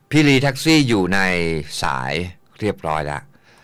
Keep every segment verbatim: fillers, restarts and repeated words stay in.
พี่ลีแท็กซี่อยู่ในสายเรียบร้อยแล้ว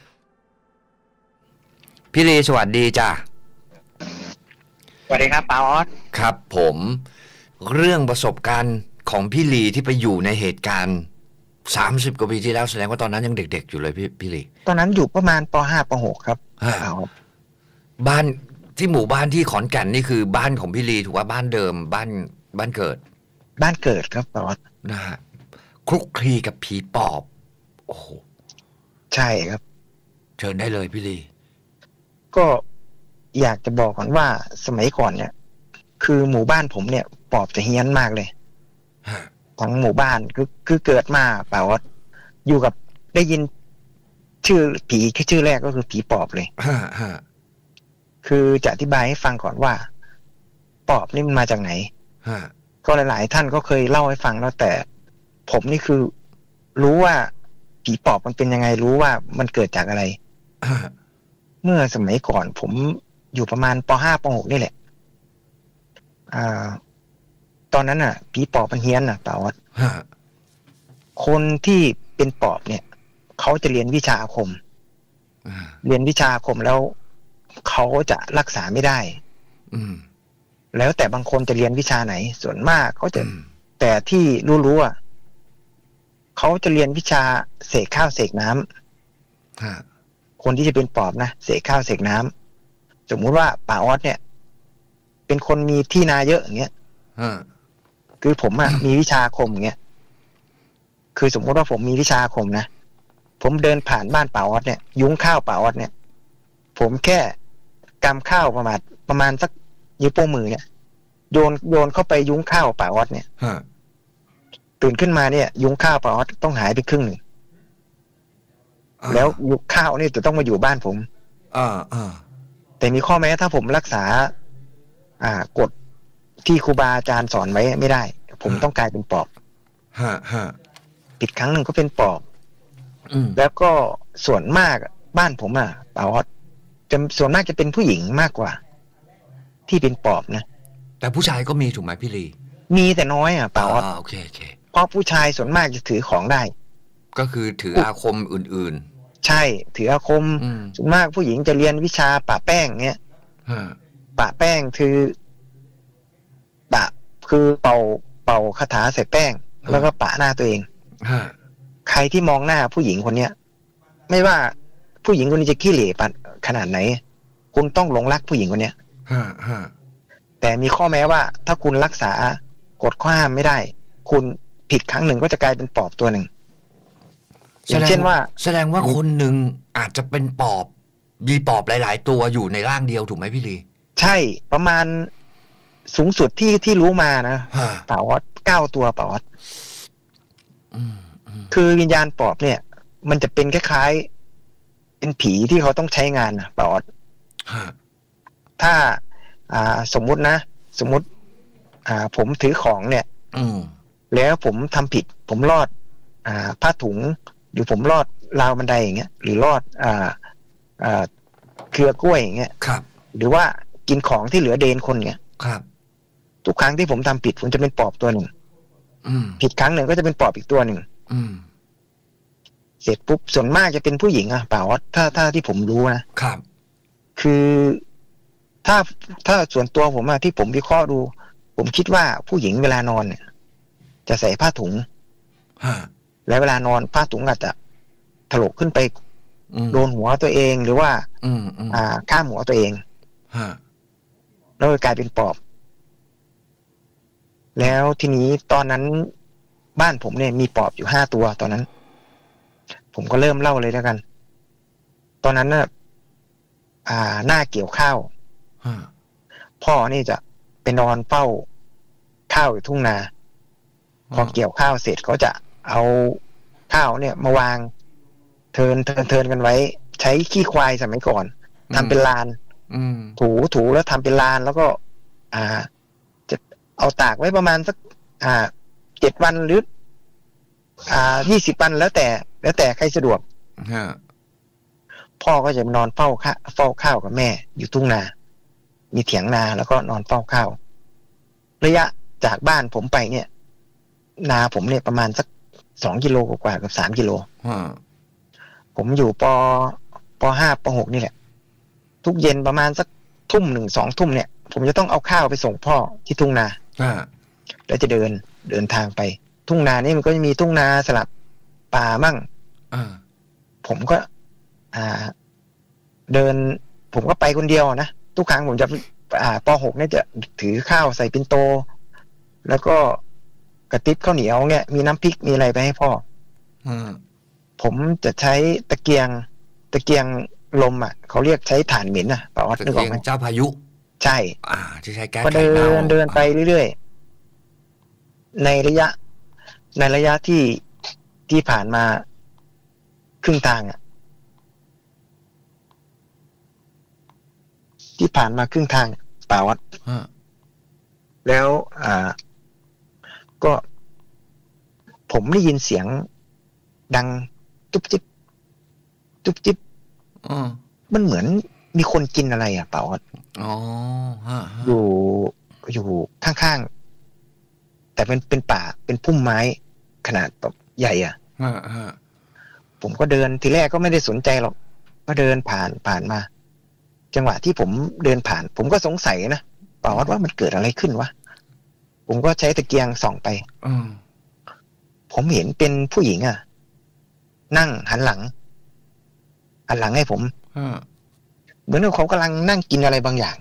พี่ลีสวัสดีจ้ะสวัสดีครับป๋าออสครับผมเรื่องประสบการณ์ของพี่ลีที่ไปอยู่ในเหตุการณ์สามสิบกว่าปีที่แล้วแสดงว่าตอนนั้นยังเด็กๆอยู่เลยพี่พี่ลีตอนนั้นอยู่ประมาณป.ห้า ป.หก ครับบ้านที่หมู่บ้านที่ขอนแก่นนี่คือบ้านของพี่ลีถูกว่าบ้านเดิมบ้านบ้านเกิดบ้านเกิดครับป๋าออสนะฮะคลุกคลีกับผีปอบโอ้โหใช่ครับเชิญได้เลยพี่ลีก็อยากจะบอกก่อนว่าสมัยก่อนเนี่ยคือหมู่บ้านผมเนี่ยปอบจะเฮี้ยนมากเลยทั้งหมู่บ้านคือคือเกิดมาป๋าออสอยู่กับได้ยินชื่อผีแค่ชื่อแรกก็คือผีปอบเลยคือจะอธิบายให้ฟังก่อนว่าปอบนี่มันมาจากไหนก็หลายๆท่านก็เคยเล่าให้ฟังแล้วแต่ผมนี่คือรู้ว่าผีปอบมันเป็นยังไงรู้ว่ามันเกิดจากอะไรเมื่อสมัยก่อนผมอยู่ประมาณป.ห้า ป.หก นี่แหละอ่าตอนนั้นน่ะผีปอบมันเฮี้ยนน่ะป๋าวัดคนที่เป็นปอบเนี่ยเขาจะเรียนวิชาอาคมเรียนวิชาอาคมแล้วเขาจะรักษาไม่ได้แล้วแต่บางคนจะเรียนวิชาไหนส่วนมากเขาจะแต่ที่รู้ๆอ่ะเขาจะเรียนวิชาเสกข้าวเสกน้ำคนที่จะเป็นปอบนะเสกข้าวเสกน้ำสมมุติว่าป๋าออสเนี่ยเป็นคนมีที่นาเยอะอย่างเงี้ยคือผมอ่ะมีวิชาอาคมอย่างเงี้ยคือสมมติว่าผมมีวิชาอาคมนะผมเดินผ่านบ้านป๋าออสเนี่ยยุ้งข้าวป๋าออสเนี่ยผมแค่กำข้าวประมาณประมาณสักนิ้วโป้งมือเนี่ยโยนโยนเข้าไปยุ้งข้าวป๋าออสเนี่ยตื่นขึ้นมาเนี่ยยุ้งข้าวป๋าออสต้องหายไปครึ่งหนึ่งแล้วยุ้งข้าวนี่จะต้องมาอยู่บ้านผมอ่าอ่าแต่มีข้อแม้ถ้าผมรักษาอ่ากฎที่ครูบาอาจารย์สอนไว้ไม่ได้ผมต้องกลายเป็นปอบฮะฮะปิดครั้งหนึ่งก็เป็นปอบแล้วก็ส่วนมากบ้านผมอ่ะป๋าออสจะส่วนมากจะเป็นผู้หญิงมากกว่าที่เป็นปอบนะแต่ผู้ชายก็มีถูกไหมพี่ลีมีแต่น้อยอ่ะป๋าออสโอเคโอเคเพราะผู้ชายส่วนมากจะถือของได้ก็คือถืออาคมอื่นๆใช่ถืออาคมส่วนมากผู้หญิงจะเรียนวิชาปะแป้งเนี้ยปะแป้งคือปะคือเป่าเป่าคาถาใส่แป้งแล้วก็ปะหน้าตัวเองใครที่มองหน้าผู้หญิงคนเนี้ยไม่ว่าผู้หญิงคนนี้จะขี้เหร่ปัดขนาดไหนคุณต้องหลงรักผู้หญิงคนเนี้ยแต่มีข้อแม้ว่าถ้าคุณรักษากฎข้อห้ามไม่ได้คุณผิดครั้งหนึ่งก็จะกลายเป็นปอบตัวหนึ่งอย่างเช่นว่าแสดงว่าคนหนึ่งอาจจะเป็นปอบมีปอบหลายๆตัวอยู่ในร่างเดียวถูกไหมพี่ลีใช่ประมาณสูงสุดที่ที่รู้มานะป๋าวัดเก้าตัวป๋าวัดคือวิญญาณปอบเนี่ยมันจะเป็นคล้ายๆเป็นผีที่เขาต้องใช้งานนะป๋าวัดถ้าอ่าสมมุตินะสมมุติอ่าผมถือของเนี่ยแล้วผมทำผิดผมลอดอ่าผ้าถุงหรือผมลอดราวบันไดอย่างเงี้ยหรือลอดอ่าอ่าเครือกล้วยอย่างเงี้ยครับหรือว่ากินของที่เหลือเดนคนเงี้ยครับทุกครั้งที่ผมทำผิดผมจะเป็นปอบตัวหนึ่งผิดครั้งหนึ่งก็จะเป็นปอบอีกตัวหนึ่งเสร็จปุ๊บส่วนมากจะเป็นผู้หญิงอะเปล่าถ้าถ้าที่ผมรู้นะครับคือถ้าถ้าส่วนตัวผมอะที่ผมวิเคราะห์ดูผมคิดว่าผู้หญิงเวลานอนเนี่ยจะใส่ผ้าถุงและเวลานอนผ้าถุงอาจจะถลกขึ้นไปโดนหัวตัวเองหรือว่าอ่าข้ามหัวตัวเองแล้วกลายเป็นปอบแล้วทีนี้ตอนนั้นบ้านผมเนี่ยมีปอบอยู่ห้าตัวตอนนั้นผมก็เริ่มเล่าเลยแล้วกันตอนนั้นน่ะอ่าหน้าเกี่ยวข้าวพ่อนี่จะไปนอนเฝ้าข้าวอยู่ทุ่งนาพอเกี่ยวข้าวเสร็จเขาจะเอาข้าวเนี่ยมาวางเทินเทินเทินกันไว้ใช้ขี้ควายสมัยก่อนทำเป็นลานถูถูแล้วทำเป็นลานแล้วก็อ่าจะเอาตากไว้ประมาณสักอ่าเจ็ดวันหรืออ่ายี่สิบวันแล้วแต่แล้วแต่ใครสะดวกพ่อก็จะนอนเฝ้าข้าเฝ้าข้าวกับแม่อยู่ทุ่งนามีเถียงนาแล้วก็นอนเฝ้าข้าวระยะจากบ้านผมไปเนี่ยนาผมเนี่ยประมาณสักสองกิโลกว่ากับสามกิโลผมอยู่ปปห้าปหกนี่แหละทุกเย็นประมาณสักทุ่มหนึ่งสองทุ่มเนี่ยผมจะต้องเอาข้าวไปส่งพ่อที่ทุ่งนาแล้วจะเดินเดินทางไปทุ่งนานี่มันก็จะมีทุ่งนาสลับป่ามั่งผมก็ อ่า เดินผมก็ไปคนเดียวนะทุกครั้งผมจะอ่าปหกเนี่ยจะถือข้าวใส่ปิ่นโตแล้วก็กระติบข้าวเหนียวเนี่ยมีน้ำพริกมีอะไรไปให้พ่อผมจะใช้ตะเกียงตะเกียงลมอ่ะเขาเรียกใช้ถ่านเหม็นอ่ะป่าวนึกออกไหมเจ้าพายุใช่อ่าที่ใช้แก๊สก็เดินเดินไปเรื่อยๆในระยะในระยะที่ที่ผ่านมาครึ่งทางอ่ะที่ผ่านมาครึ่งทางป่าวัดแล้วอ่าก็ผมได้ยินเสียงดังจุ๊บจิ๊บจุ๊บจิ๊บมันเหมือนมีคนกินอะไรอ่ะป่าวัดอ๋ออยู่อยู่ข้างๆแต่เป็นเป็นป่าเป็นพุ่มไม้ขนาดแบบใหญ่อ่ะผมก็เดินทีแรกก็ไม่ได้สนใจหรอกก็เดินผ่านผ่านมาจังหวะที่ผมเดินผ่านผมก็สงสัยนะป่าวัดว่ามันเกิดอะไรขึ้นวะผมก็ใช้ตะเกียงส่องไปผมเห็นเป็นผู้หญิงอ่ะนั่งหันหลังหันหลังให้ผมเหมือนกับเขากำลังนั่งกินอะไรบางอย่าง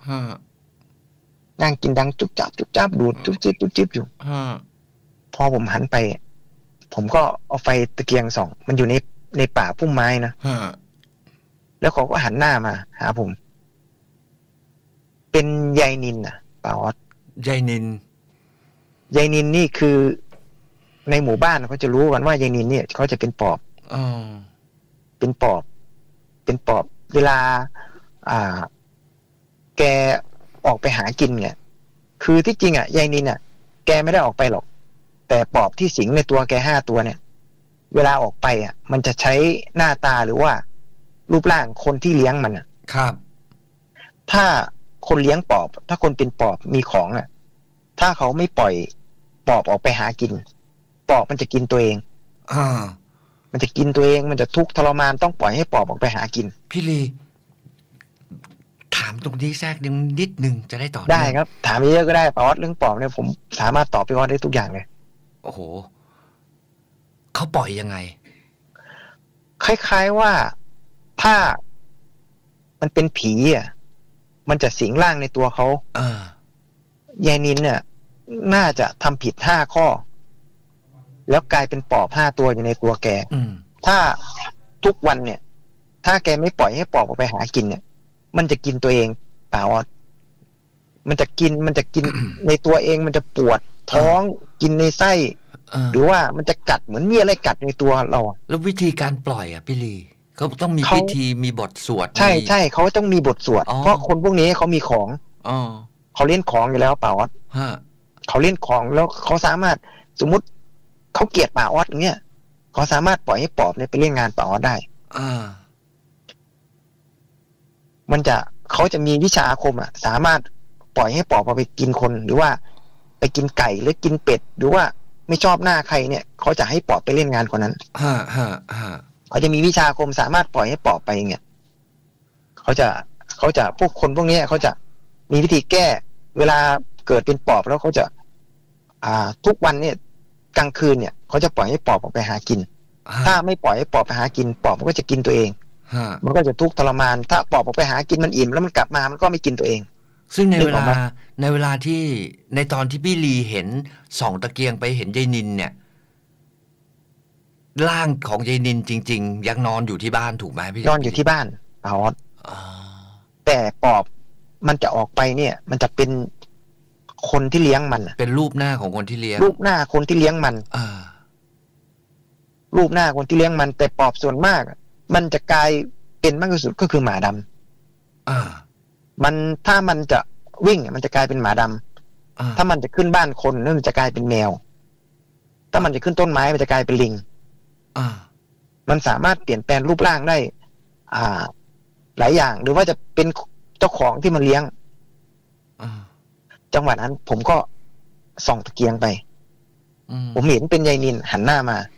นั่งกินดังจุ๊บจับจุ๊บจับดูดจุ๊บจิ๊บจุ๊บจิ๊บอยู่พอผมหันไปผมก็เอาไฟตะเกียงส่องมันอยู่ในในป่าพุ่มไม้นะแล้วเขาก็หันหน้ามาหาผมเป็นยายนินอ่ะป่าวยายนินยายนินนี่คือในหมู่บ้านเขาจะรู้กันว่ายายนินเนี่ยเขาจะเป็นปอบอ๋อเป็นปอบเป็นปอบเวลาอ่าแกออกไปหากินเนี่ยคือที่จริงอ่ะยายนินอ่ะแกไม่ได้ออกไปหรอกแต่ปอบที่สิงในตัวแกห้าตัวเนี่ยเวลาออกไปอ่ะมันจะใช้หน้าตาหรือว่ารูปร่างคนที่เลี้ยงมันอ่ะครับถ้าคนเลี้ยงปอบถ้าคนเป็นปอบมีของอ่ะถ้าเขาไม่ปล่อยปอบออกไปหากินปอบมันจะกินตัวเองอ่ามันจะกินตัวเองมันจะทุกข์ทรมานต้องปล่อยให้ปอบออกไปหากินพี่ลีถามตรงนี้แทรกนึงนิดนึงจะได้ตอบได้ครับถามเยอะก็ได้ปอดเรื่องปอบเนี่ยผมสามารถตอบพี่ออสได้ทุกอย่างเลยโอ้โหเขาปล่อยยังไงคล้ายๆว่าถ้ามันเป็นผีอ่ะมันจะสิงร่างในตัวเขาอ่ายายนินเนี่ยน่าจะทำผิดห้าข้อแล้วกลายเป็นปอบห้าตัวอยู่ในตัวแกถ้าทุกวันเนี่ยถ้าแกไม่ปล่อยให้ปอบออกไปหากินเนี่ยมันจะกินตัวเองเปล่ามันจะกินมันจะกิน ในตัวเองมันจะปวดท้องกินในไส้หรือว่ามันจะกัดเหมือนมีอะไรกัดในตัวเราแล้ววิธีการปล่อยอ่ะพี่ลีเขาต้องมีพิธีมีบทสวดใช่ใช่เขาต้องมีบทสวดเพราะคนพวกนี้เขามีของอ๋อเขาเล่นของอยู่แล้วเปล่าออสเขาเล่นของแล้วเขาสามารถสมมุติเขาเกลียดป่าออสอย่างเงี้ยเขาสามารถปล่อยให้ปอบเนี่ยไปเล่นงานป่าออสได้อ่ามันจะเขาจะมีวิชาอาคมอ่ะสามารถปล่อยให้ปอบเอาไปกินคนหรือว่าไปกินไก่หรือกินเป็ดหรือว่าไม่ชอบหน้าใครเนี่ยเขาจะให้ปอบไปเล่นงานคนนั้นฮ่าฮ่าฮ่าเขาจะมีวิชาอาคมสามารถปล่อยให้ปอบไปอย่างเงี้ยเขาจะเขาจะพวกคนพวกนี้เขาจะมีวิธีแก้เวลาเกิดเป็นปอบแล้วเขาจะอ่าทุกวันเนี่ยกลางคืนเนี่ยเขาจะปล่อยให้ปอบออกไปหากินถ้าไม่ปล่อยให้ปอบไปหากินปอบมันก็จะกินตัวเองมันก็จะทุกข์ทรมานถ้าปอบออกไปหากินมันอิ่มแล้วมันกลับมามันก็ไม่กินตัวเองซึ่งในเวลาในเวลาที่ในตอนที่พี่ลีเห็นส่องตะเกียงไปเห็นยายนินเนี่ยร่างของยายนินจริงๆยังนอนอยู่ที่บ้านถูกไหมพี่นอนอยู่ที่บ้านอ๋อแต่ปอบมันจะออกไปเนี่ยมันจะเป็นคนที่เลี้ยงมันเป็นรูปหน้าของคนที่เลี้ยงรูปหน้าคนที่เลี้ยงมันอ่ารูปหน้าคนที่เลี้ยงมันแต่ปอบส่วนมากมันจะกลายเป็นมากที่สุดก็คือหมาดำอ่ามันถ้ามันจะวิ่งมันจะกลายเป็นหมาดำถ้ามันจะขึ้นบ้านคนนั่นมันจะกลายเป็นแมวถ้ามันจะขึ้นต้นไม้มันจะกลายเป็นลิงอ่ามันสามารถเปลี่ยนแปลงรูปร่างได้อ่าหลายอย่างหรือว่าจะเป็นเจ้าของที่มันเลี้ยงจังหวะนั้นผมก็ส่องตะเกียงไปผมเห็นเป็นยายนินหันหน้ามา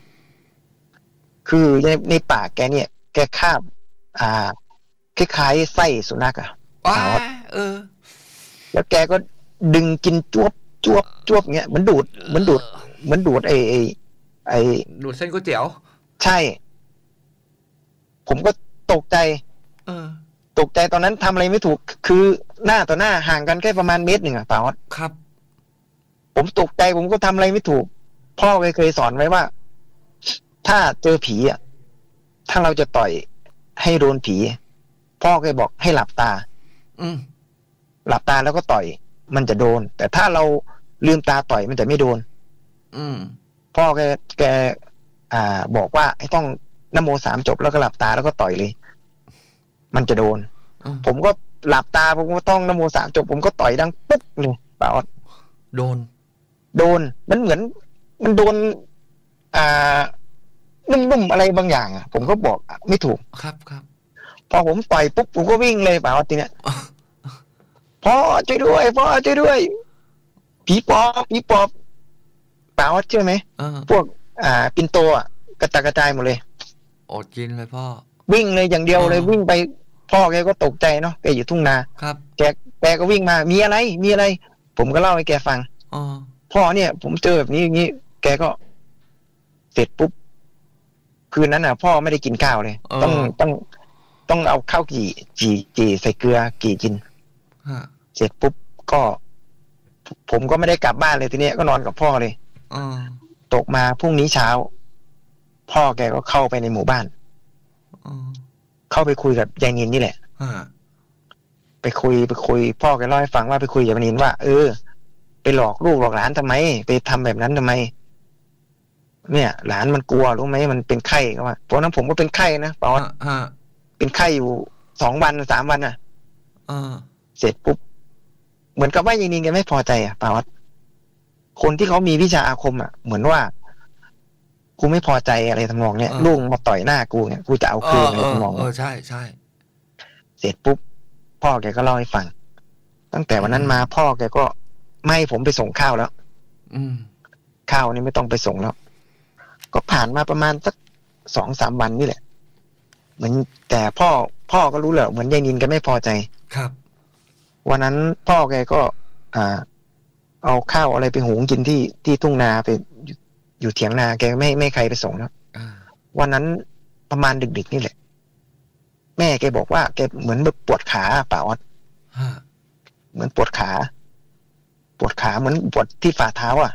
คือในในปากแกเนี่ย แกคาบ อ่าคล้ายๆไส้สุนัขอ่ะว้าเออแล้วแกก็ดึงกินจวบจวบจวบเงี้ยเหมือนดูดเหมือนดูดเหมือนดูดไอ้ไอ้ไอ้ดูดเส้นก๋วยเตี๋ยวใช่ผมก็ตกใจเออตกใจตอนนั้นทำอะไรไม่ถูกคือหน้าต่อหน้าห่างกันแค่ประมาณเมตรหนึ่งอ่ะป่าวครับผมตกใจผมก็ทำอะไรไม่ถูกพ่อเคยสอนไว้ว่าถ้าเจอผีอ่ะถ้าเราจะต่อยให้โดนผีพ่อเคยบอกให้หลับตาอืมหลับตาแล้วก็ต่อยมันจะโดนแต่ถ้าเราลืมตาต่อยมันจะไม่โดนอืมพ่อแกแกอ่าบอกว่าให้ต้องนะโมสามจบแล้วก็หลับตาแล้วก็ต่อยเลยมันจะโดนผมก็หลับตาผมก็ต้องนะโมสามจบผมก็ต่อยดังปุ๊บเลยเปล่าโดนโดนมันเหมือนมันโดนอ่านุ่มๆอะไรบางอย่างอ่ะผมก็บอกไม่ถูกครับครับพอผมต่อยปุ๊บผมก็วิ่งเลยเปล่าทีเนี้ยพ่อช่วยด้วยพ่อช่วยด้วยผีปอบผีปอบเปล่าเชื่อไหมพวกอ่าปินโตอ่ะกระจายกระจายหมดเลยอดกินเลยพ่อวิ่งเลยอย่างเดียวเลยวิ่งไปพ่อแกก็ตกใจเนาะแกอยู่ทุ่งนาครับแกแกก็วิ่งมามีอะไรมีอะไรผมก็เล่าให้แกฟังอ๋อพ่อเนี่ยผมเจอแบบนี้อย่างนี้แกก็เสร็จปุ๊บคืนนั้นน่ะพ่อไม่ได้กินข้าวเลยต้องต้องต้องเอาข้าวกี่จีจีใส่เกลือกี่กินเสร็จปุ๊บก็ผมก็ไม่ได้กลับบ้านเลยทีนี้ก็นอนกับพ่อเลยตกมาพรุ่งนี้เช้าพ่อแกก็เข้าไปในหมู่บ้านเข้าไปคุยกับยายนินนี่แหละไปคุยไปคุยพ่อแกเล่าให้ฟังว่าไปคุยกับยายนินว่าเออไปหลอกลูกหลอกหลานทำไมไปทำแบบนั้นทำไมเนี่ยหลานมันกลัวรู้ไหมมันเป็นไข้ก็ว่าเพราะนั้นผมก็เป็นไข้นะปอดเป็นไข้อยู่สองวันสามวันอ่ะเสร็จปุ๊บเหมือนกับว่ายายนินแกไม่พอใจอ่ะปอดคนที่เขามีวิชาอาคมอ่ะเหมือนว่ากูไม่พอใจอะไรทำนองเนี้ยลูกมาต่อยหน้ากูเนี่ยกูจะเอาคืนอะไรทำนองเออใช่ใช่เสร็จปุ๊บพ่อแกก็เล่าให้ฟังตั้งแต่วันนั้นมาพ่อแกก็ไม่ให้ผมไปส่งข้าวแล้วอืมข้าวนี่ไม่ต้องไปส่งแล้วก็ผ่านมาประมาณสักสองสามวันนี่แหละเหมือนแต่พ่อพ่อก็รู้แหละเหมือนยายนินแกไม่พอใจครับวันนั้นพ่อแกก็อ่าเอาข้าวอะไรไปหุงกินที่ที่ทุ่งนาไปอยู่เถียงนาแกไม่ไม่ใครไปส่งแล้ววันนั้นประมาณดึกๆนี่แหละแม่แกบอกว่าแกเหมือนแบบปวดขาเปล่าเหมือนปวดขาปวดขาเหมือนปวดที่ฝ่าเท้าอ่ะ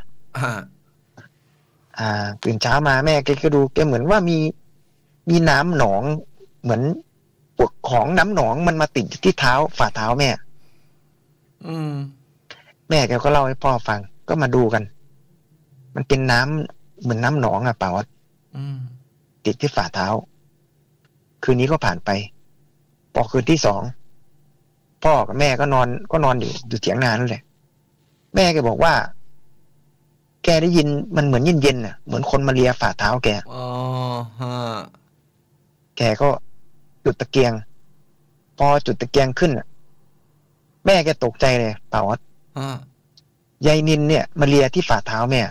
อ่าตื่นเช้ามาแม่แกก็ดูแกเหมือนว่ามีมีน้ำหนองเหมือนพวกของน้ำหนองมันมาติดที่เท้าฝ่าเท้าแม่อืมแม่แกก็เล่าให้พ่อฟังก็มาดูกันมันเป็นน้ำเหมือนน้ำหนองอ่ะเปล่าติดที่ฝ่าเท้าคืนนี้ก็ผ่านไปพอคืนที่สองพ่อกับแม่ก็นอนก็นอนอยู่อยู่เถียงนานั่นแหละแม่แกบอกว่าแกได้ยินมันเหมือนเย็นๆน่ะเหมือนคนมาเลียฝ่าเท้าแกอ๋อฮะแกก็จุดตะเกียงพอจุดตะเกียงขึ้นน่ะแม่แกตกใจเลยเปล่าว่ายายนินเนี่ยมาเลียที่ฝ่าเท้าแม่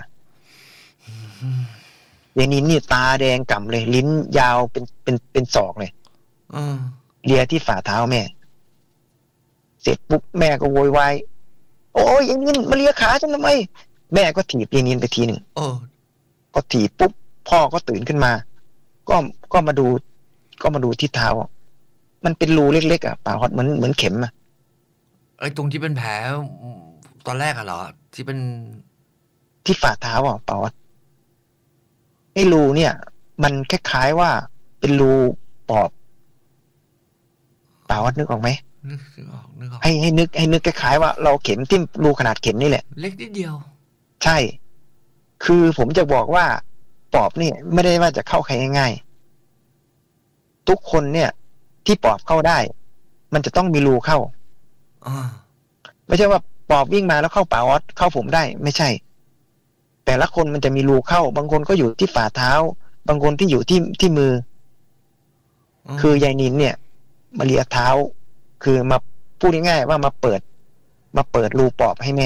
ยายนินนี่ตาแดงก่ำเลยลิ้นยาวเป็นเป็นเป็นศอกเลยเลียที่ฝ่าเท้าแม่เสร็จปุ๊บแม่ก็โวยวายโอ้ยยายนินมาเลียขาฉันทำไมแม่ก็ถีบยายนินไปทีหนึ่งก็ถีบปุ๊บพ่อก็ตื่นขึ้นมาก็ก็มาดูก็มาดูที่เท้ามันเป็นรูเล็กๆอ่ะป่าฮอตเหมือนเหมือนเข็มอ่ะไอ้ตรงที่เป็นแผลตอนแรกอะเหรอที่เป็นที่ฝ่าเท้าอ่ะป่าฮอตไอ้รูเนี่ยมันคล้ายๆว่าเป็นรูปอบป่าฮอตนึกออกไหมนึกออกนึกออกให้ให้นึกให้นึกคล้ายๆว่าเราเข็มทิ่มรูขนาดเข็มนี่แหละเล็กนิดเดียวใช่คือผมจะบอกว่าปอบนี่ไม่ได้ว่าจะเข้าใครง่ายๆทุกคนเนี่ยที่ปอบเข้าได้มันจะต้องมีรูเข้าไม่ใช่ว่าปอบวิ่งมาแล้วเข้าป่าออสเข้าผมได้ไม่ใช่แต่ละคนมันจะมีรูเข้าบางคนก็อยู่ที่ฝ่าเท้าบางคนที่อยู่ที่ที่มือคือยายนินเนี่ยมาเลียเท้าคือมาพูดง่ายๆว่ามาเปิดมาเปิดรูปอบให้แม่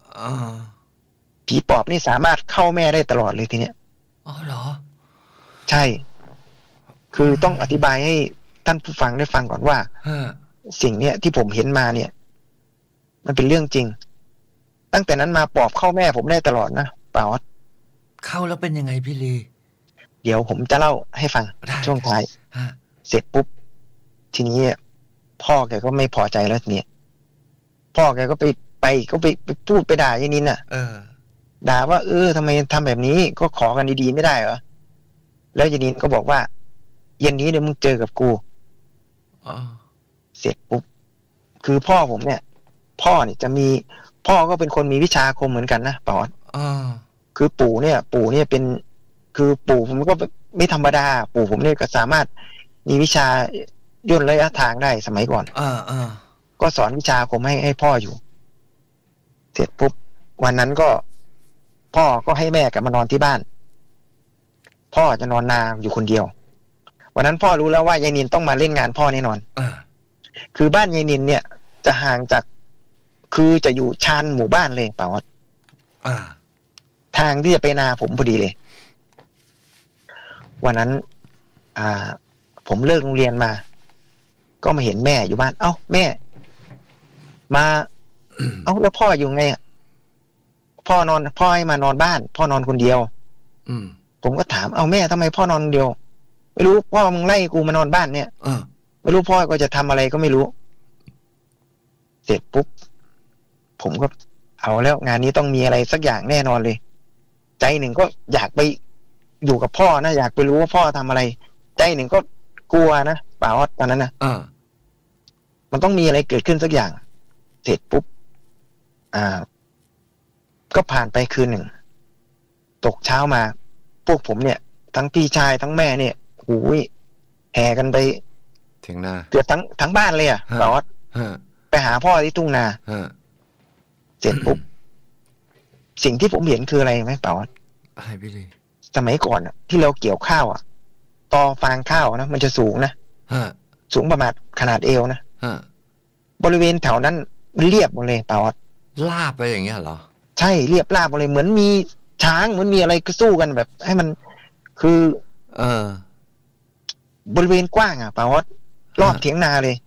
ผีปอบนี่สามารถเข้าแม่ได้ตลอดเลยทีเนี้ยอ๋อเหรอใช่คือต้องอธิบายให้ท่านผู้ฟังได้ฟังก่อนว่าสิ่งเนี้ยที่ผมเห็นมาเนี่ยมันเป็นเรื่องจริงตั้งแต่นั้นมาปอบเข้าแม่ผมได้ตลอดนะป่าวเข้าแล้วเป็นยังไงพี่ลีเดี๋ยวผมจะเล่าให้ฟังช่วงท้ายเสร็จปุ๊บทีนี้พ่อแกก็ไม่พอใจแล้วเนี่ยพ่อแกก็ไปไปก็ไปไปพูดไปด่ายายนินน่ะเออด่าว่าเออทำไมทำแบบนี้ก็ขอกันดีๆไม่ได้เหรอแล้วยายนินก็บอกว่าเย็นนี้เดี๋ยวมึงเจอกับกูอ๋อเสร็จปุ๊บคือพ่อผมเนี่ยพ่อเนี่ยจะมีพ่อก็เป็นคนมีวิชาอาคมเหมือนกันนะปอดอ๋อคือปู่เนี่ยปู่เนี่ยเป็นคือปู่ผมก็ไม่ธรรมดาปู่ผมเนี่ยก็สามารถมีวิชาย่นระยะทางได้สมัยก่อนอ่าอ่าก็สอนวิชาอาคมให้ให้พ่ออยู่เสร็จปุ๊บวันนั้นก็พ่อก็ให้แม่กลับมานอนที่บ้านพ่อจะนอนนาอยู่คนเดียววันนั้นพ่อรู้แล้วว่ายายนินต้องมาเล่นงานพ่อแน่นอนอคือบ้านยายนินเนี่ยจะห่างจากคือจะอยู่ชานหมู่บ้านเลยเปล่าอ่าทางที่จะไปนาผมพอดีเลยวันนั้นอ่าผมเลิกโรงเรียนมาก็มาเห็นแม่อยู่บ้านเอ้าแม่มาเอ้าแล้วพ่ออยู่ไงอ่ะพ่อนอนพ่อให้มานอนบ้านพ่อนอนคนเดียวอืมผมก็ถามเอาแม่ทำไมพ่อนอนคนเดียวไม่รู้พ่อมึงไล่กูมานอนบ้านเนี่ยเออไม่รู้พ่อก็จะทำอะไรก็ไม่รู้เสร็จปุ๊บผมก็เอาแล้วงานนี้ต้องมีอะไรสักอย่างแน่นอนเลยใจหนึ่งก็อยากไปอยู่กับพ่อนะอยากไปรู้ว่าพ่อทำอะไรใจหนึ่งก็กลัวนะป่าวตอนนั้นนะเออมันต้องมีอะไรเกิดขึ้นสักอย่างเสร็จปุ๊บอ่าก็ผ่านไปคืนหนึ่งตกเช้ามาพวกผมเนี่ยทั้งพี่ชายทั้งแม่เนี่ยโอ้ยแห่กันไปถึงนาเกือบทั้งทั้งบ้านเลยอ่ะป่าวไปหาพ่อที่ทุ่งนาเสร็จปุ๊บสิ่งที่ผมเห็นคืออะไรไหมป่าวอะไรพี่เลยสมัยก่อนอ่ะที่เราเกี่ยวข้าวอ่ะตอฟางข้าวนะมันจะสูงนะสูงประมาณขนาดเอวนะบริเวณแถวนั้นมันเรียบหมดเลยป่าวลาบไปอย่างเงี้ยเหรอใช่เรียบราบหมดเลยเหมือนมีช้างเหมือนมีอะไรก็สู้กันแบบให้มันคือเออบริเวณกว้างอ่ะป่าวรอบเถียงนาเลย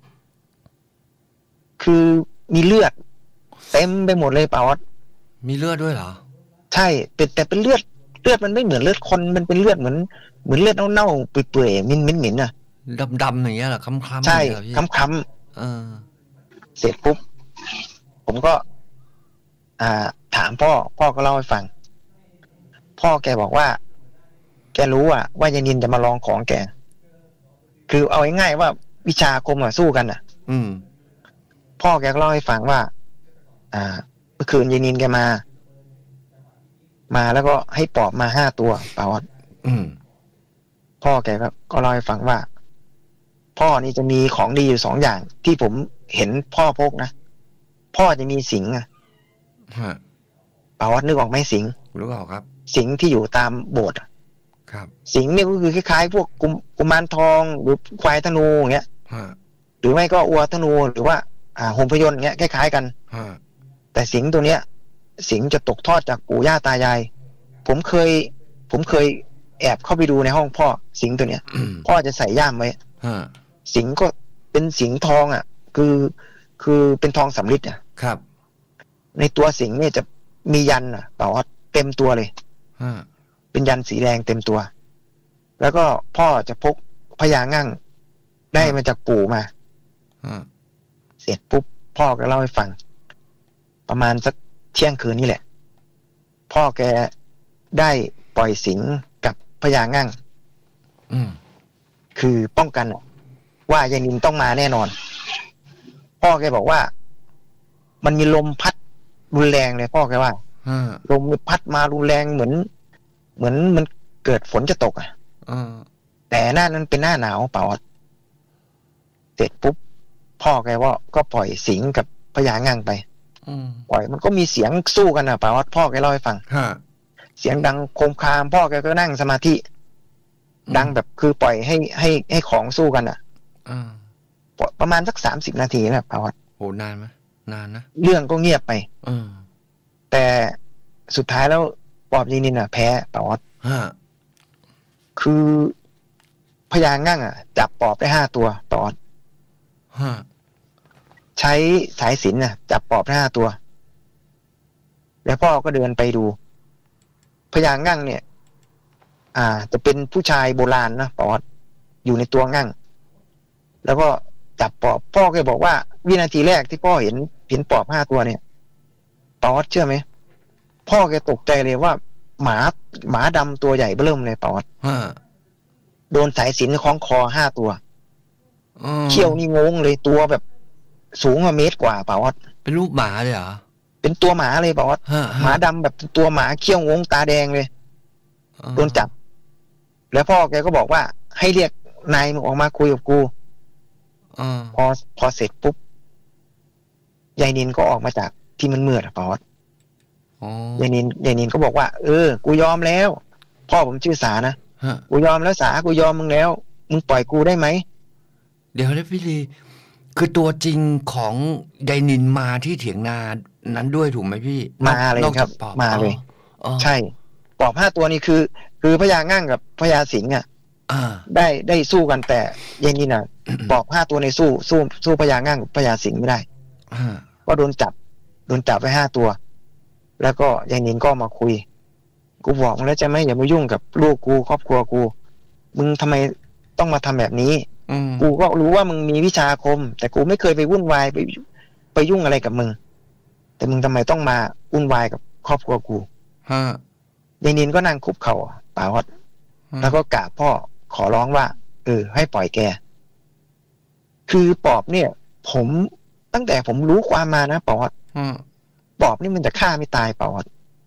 คือมีเลือดเต็มไปหมดเลยป่าวมีเลือดด้วยเหรอใช่เป็นแต่เป็นเลือดเลือดมันไม่เหมือนเลือดคนมันเป็นเลือดเหมือนเหมือนเลือดเน่าๆเปื่อยๆมิ้นมิ้นมิ้นอ่ะดำๆอย่างเงี้ยเหรอค้ำๆใช่ค้ำๆเออเสร็จปุ๊บผมก็อ่าถามพ่อพ่อก็เล่าให้ฟังพ่อแกบอกว่าแกรู้อ่ะว่ายายนินจะมาลองของแกคือเอาง่ายๆว่าวิชาอาคมอ่ะสู้กันอ่ะ อืมพ่อแกก็เล่าให้ฟังว่าอ่าเมื่อคืนยายนินแกมามาแล้วก็ให้ปอบมาห้าตัวป่าวอืมพ่อแกก็ก็เล่าให้ฟังว่าพ่อนี่จะมีของดีอยู่สองอย่างที่ผมเห็นพ่อพกนะพ่อจะมีสิงห์อ่ะป่าวนึกออกไหมสิงห์รู้ออกครับสิงห์ที่อยู่ตามโบสถ์ครับสิงห์เนี่ยก็คือคล้ายๆพวกกุมกุมารทองหรือควายธนูอย่างเงี้ยหรือไม่ก็อัวธนูหรือว่าอ่าหงพยนต์เงี้ยคล้ายๆกันแต่สิงห์ตัวเนี้ยสิงห์จะตกทอดจากปู่ย่าตายายผมเคยผมเคยแอบเข้าไปดูในห้องพ่อสิงห์ตัวเนี้ยพ่อจะใส่ย่ามไว้สิงห์ก็เป็นสิงห์ทองอ่ะคือคือเป็นทองสำริดอ่ะครับในตัวสิงห์เนี่ยจะมียันอ่ะต่อเต็มตัวเลยเป็นยันสีแดงเต็มตัวแล้วก็พ่อจะพกพญางั่งได้มาจากปู่มาเสร็จปุ๊บพ่อก็เล่าให้ฟังประมาณสักเที่ยงคืนนี่แหละพ่อแกได้ปล่อยสิงกับพญางั่งคือป้องกันว่ายายนินต้องมาแน่นอนพ่อแกบอกว่ามันมีลมพัดรุนแรงเลยพ่อแกว่าลมพัดมารุนแรงเหมือนเหมือนมันเกิดฝนจะตกอ่ะแต่หน้านั้นเป็นหน้าหนาวเปล่าเสร็จปุ๊บพ่อแกว่าก็ปล่อยสิงกับพญางั่งไปปล่อยมันก็มีเสียงสู้กันอ่ะเปล่าพ่อแกเล่าให้ฟังเสียงดังโคมคามพ่อแกก็นั่งสมาธิดังแบบคือปล่อยให้ให้ให้ของสู้กันอ่ะประมาณสักสามสิบนาทีนะเปล่าโหนานไหมนานนะเรื่องก็เงียบไปแต่สุดท้ายแล้วปอบยายนินอ่ะแพ้เปล่าคือพญางั่งอ่ะจับปอบได้ห้าตัวปอดใช้สายสิญจน์น่ะจับปอบได้ห้าตัวแล้วพ่อก็เดินไปดูพญางั่งเนี่ย อ่า จะเป็นผู้ชายโบราณนะปอดอยู่ในตัวงั่งแล้วก็จับปอบพ่อก็บอกว่าวินาทีแรกที่พ่อเห็นเห็นปอบห้าตัวเนี่ยปอดเชื่อไหมพ่อแกตกใจเลยว่าหมาหมาดำตัวใหญ่เบ้อเริ่มเลยปอดโดนสายสิญจน์คล้องคอห้าตัวเขี้ยวนี่งงเลยตัวแบบสูงกว่าเมตรกว่าปอดเป็นรูปหมาเลยเหรอเป็นตัวหมาเลยปอดหมาดำแบบตัวหมาเขี้ยวงงตาแดงเลยโดนจับแล้วพ่อแกก็บอกว่าให้เรียกนายมึงออกมาคุยกับกูพอพอเสร็จปุ๊บยายนินก็ออกมาจากที่มันมืดอะปอดยายนินยายนินก็บอกว่าเออกูยอมแล้วพ่อผมชื่อสานะกูยอมแล้วสากูยอมมึงแล้วมึงปล่อยกูได้ไหมเดี๋ยวนะพี่ลีคือตัวจริงของยายนินมาที่เถียงนานั้นด้วยถูกไหมพี่มาเลยครับมาเลยใช่ปอบห้าตัวนี้คือคือพญางั่งกับพญาสิงห์อ่ะได้ได้สู้กันแต่ยายนินอ่ะปอบห้าตัวในสู้สู้สู้พญางั่งกับพญาสิงห์ไม่ได้ก็โดนจับโดนจับไปห้าตัวแล้วก็ยายนินก็มาคุยกูบอกมึงแล้วจะไม่อย่ามายุ่งกับลูกกูครอบครัวกูมึงทำไมต้องมาทำแบบนี้กูก็รู้ว่ามึงมีวิชาอาคมแต่กูไม่เคยไปวุ่นวายไปไปยุ่งอะไรกับมึงแต่มึงทำไมต้องมาวุ่นวายกับครอบครัวกูยายนินก็นั่งคุบเข่าป่าวดแล้วก็กราบพ่อขอร้องว่าเออให้ปล่อยแกคือปอบเนี่ยผมตั้งแต่ผมรู้ความมานะปอบปอบนี่มันจะฆ่าไม่ตายปอบ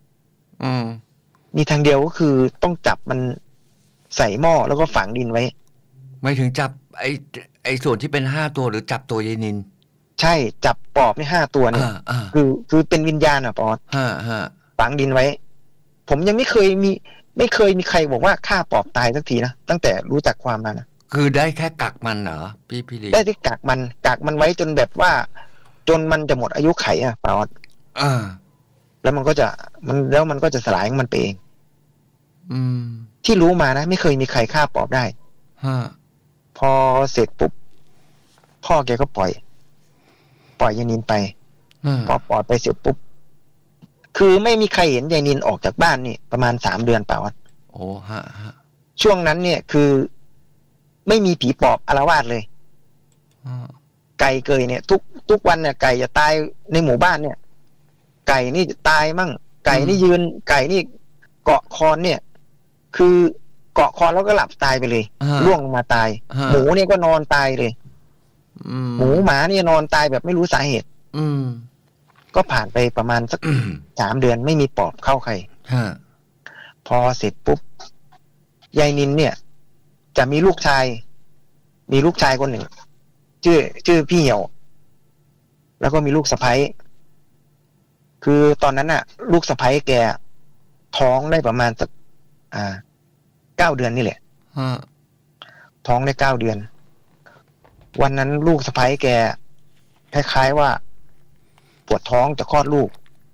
มีทางเดียวก็คือต้องจับมันใส่หม้อแล้วก็ฝังดินไว้ไม่ถึงจับไอ้ไอ้ส่วนที่เป็นห้าตัวหรือจับตัวยายนินใช่จับปอบนี่ห้าตัวเนี่ยคือคือเป็นวิญญาณอ่ะปอบฝังดินไว้ผมยังไม่เคยมีไม่เคยมีใครบอกว่าฆ่าปอบตายสักทีนะตั้งแต่รู้จักความมานะคือได้แค่กักมันเหรอพี่พี่ลีได้ที่กักมันกักมันไว้จนแบบว่าจนมันจะหมดอายุไขอ่ะปอบอ่าแล้วมันก็จะมันแล้วมันก็จะสลายของมันไปเองอืมที่รู้มานะไม่เคยมีใครฆ่าปอบได้ฮะพอเสร็จปุ๊บพ่อแกก็ปล่อยปล่อยยายนินไปพอปล่อยไปเสร็จปุ๊บคือไม่มีใครเห็นยายนินออกจากบ้านนี่ประมาณสามเดือนเปล่าวัดโอ้ฮะฮะช่วงนั้นเนี่ยคือไม่มีผีปอบอาละวาดเลยไก่เกยเนี่ยทุกทุกวันเนี่ยไก่จะตายในหมู่บ้านเนี่ยไก่นี่จะตายมั่งไก่นี่ยืนไก่นี่เกาะคอนเนี่ยคือเกาะคอนแล้วก็หลับตายไปเลยล่วงลงมาตายหมูเนี่ยก็นอนตายเลยหมูหมาเนี่ยนอนตายแบบไม่รู้สาเหตุก็ผ่านไปประมาณสักสามเดือนไม่มีปอบเข้าใครพอเสร็จปุ๊บยายนินเนี่ยจะมีลูกชายมีลูกชายคนหนึ่งชื่อชื่อพี่เหี่ยวแล้วก็มีลูกสะใภ้คือตอนนั้นน่ะลูกสะใภ้แกท้องได้ประมาณสักอ่าเก้าเดือนนี่แหละท้องได้เก้าเดือนวันนั้นลูกสะใภ้แกคล้ายๆว่าปวดท้องจะคลอดลูก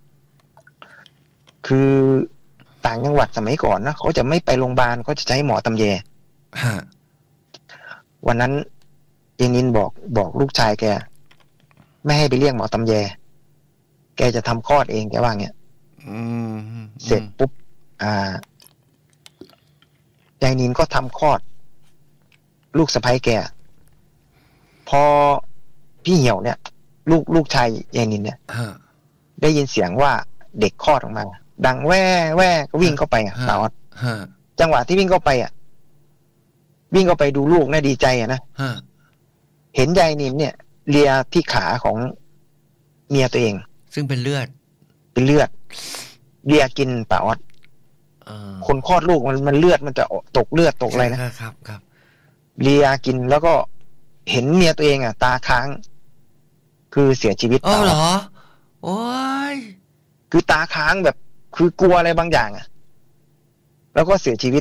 คือต่างจังหวัดสมัยก่อนนะเขาจะไม่ไปโรงพยาบาลเขาจะใช้หมอตำแยวันนั้นยายนินบอกบอกลูกชายแกไม่ให้ไปเรียกหมอตำแยแกจะทำคลอดเองแกว่าเงี้ยเสร็จปุ๊บอ่ายายนินก็ทำคลอดลูกสะใภ้แกพอพี่เหี่ยวเนี่ยลูกลูกชายยายนินเนี่ยได้ยินเสียงว่าเด็กคลอดออกมาดังแว่แว่ก็วิ่งเข้าไปอ่ะสาวจังหวะที่วิ่งเข้าไปอ่ะวิ่งเข้าไปดูลูกน่าดีใจอ่ะนะเห็นยายนินเนี่ยเลียที่ขาของเมียตัวเองซึ่งเป็นเลือดเป็นเลือดเลียกินป่าอดคนคลอดลูกมันมันเลือดมันจะตกเลือดตกอะไรนะครับครับเลียกินแล้วก็เห็นเมียตัวเองอ่ะตาค้างคือเสียชีวิตอ๋อเหรอโอ้ยคือตาค้างแบบคือกลัวอะไรบางอย่างอ่ะแล้วก็เสียชีวิต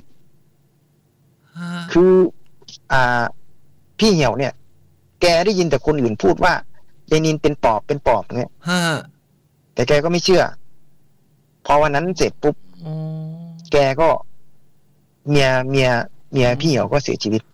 คืออ่าพี่เหี่ยวเนี่ยแกได้ยินแต่คนอื่นพูดว่ายายนินเป็นปอบเป็นปอบเนี่ยแต่แกก็ไม่เชื่อพอวันนั้นเสร็จปุ๊บแกก็เมียเมียเมียพี่เขาก็เสียชีวิต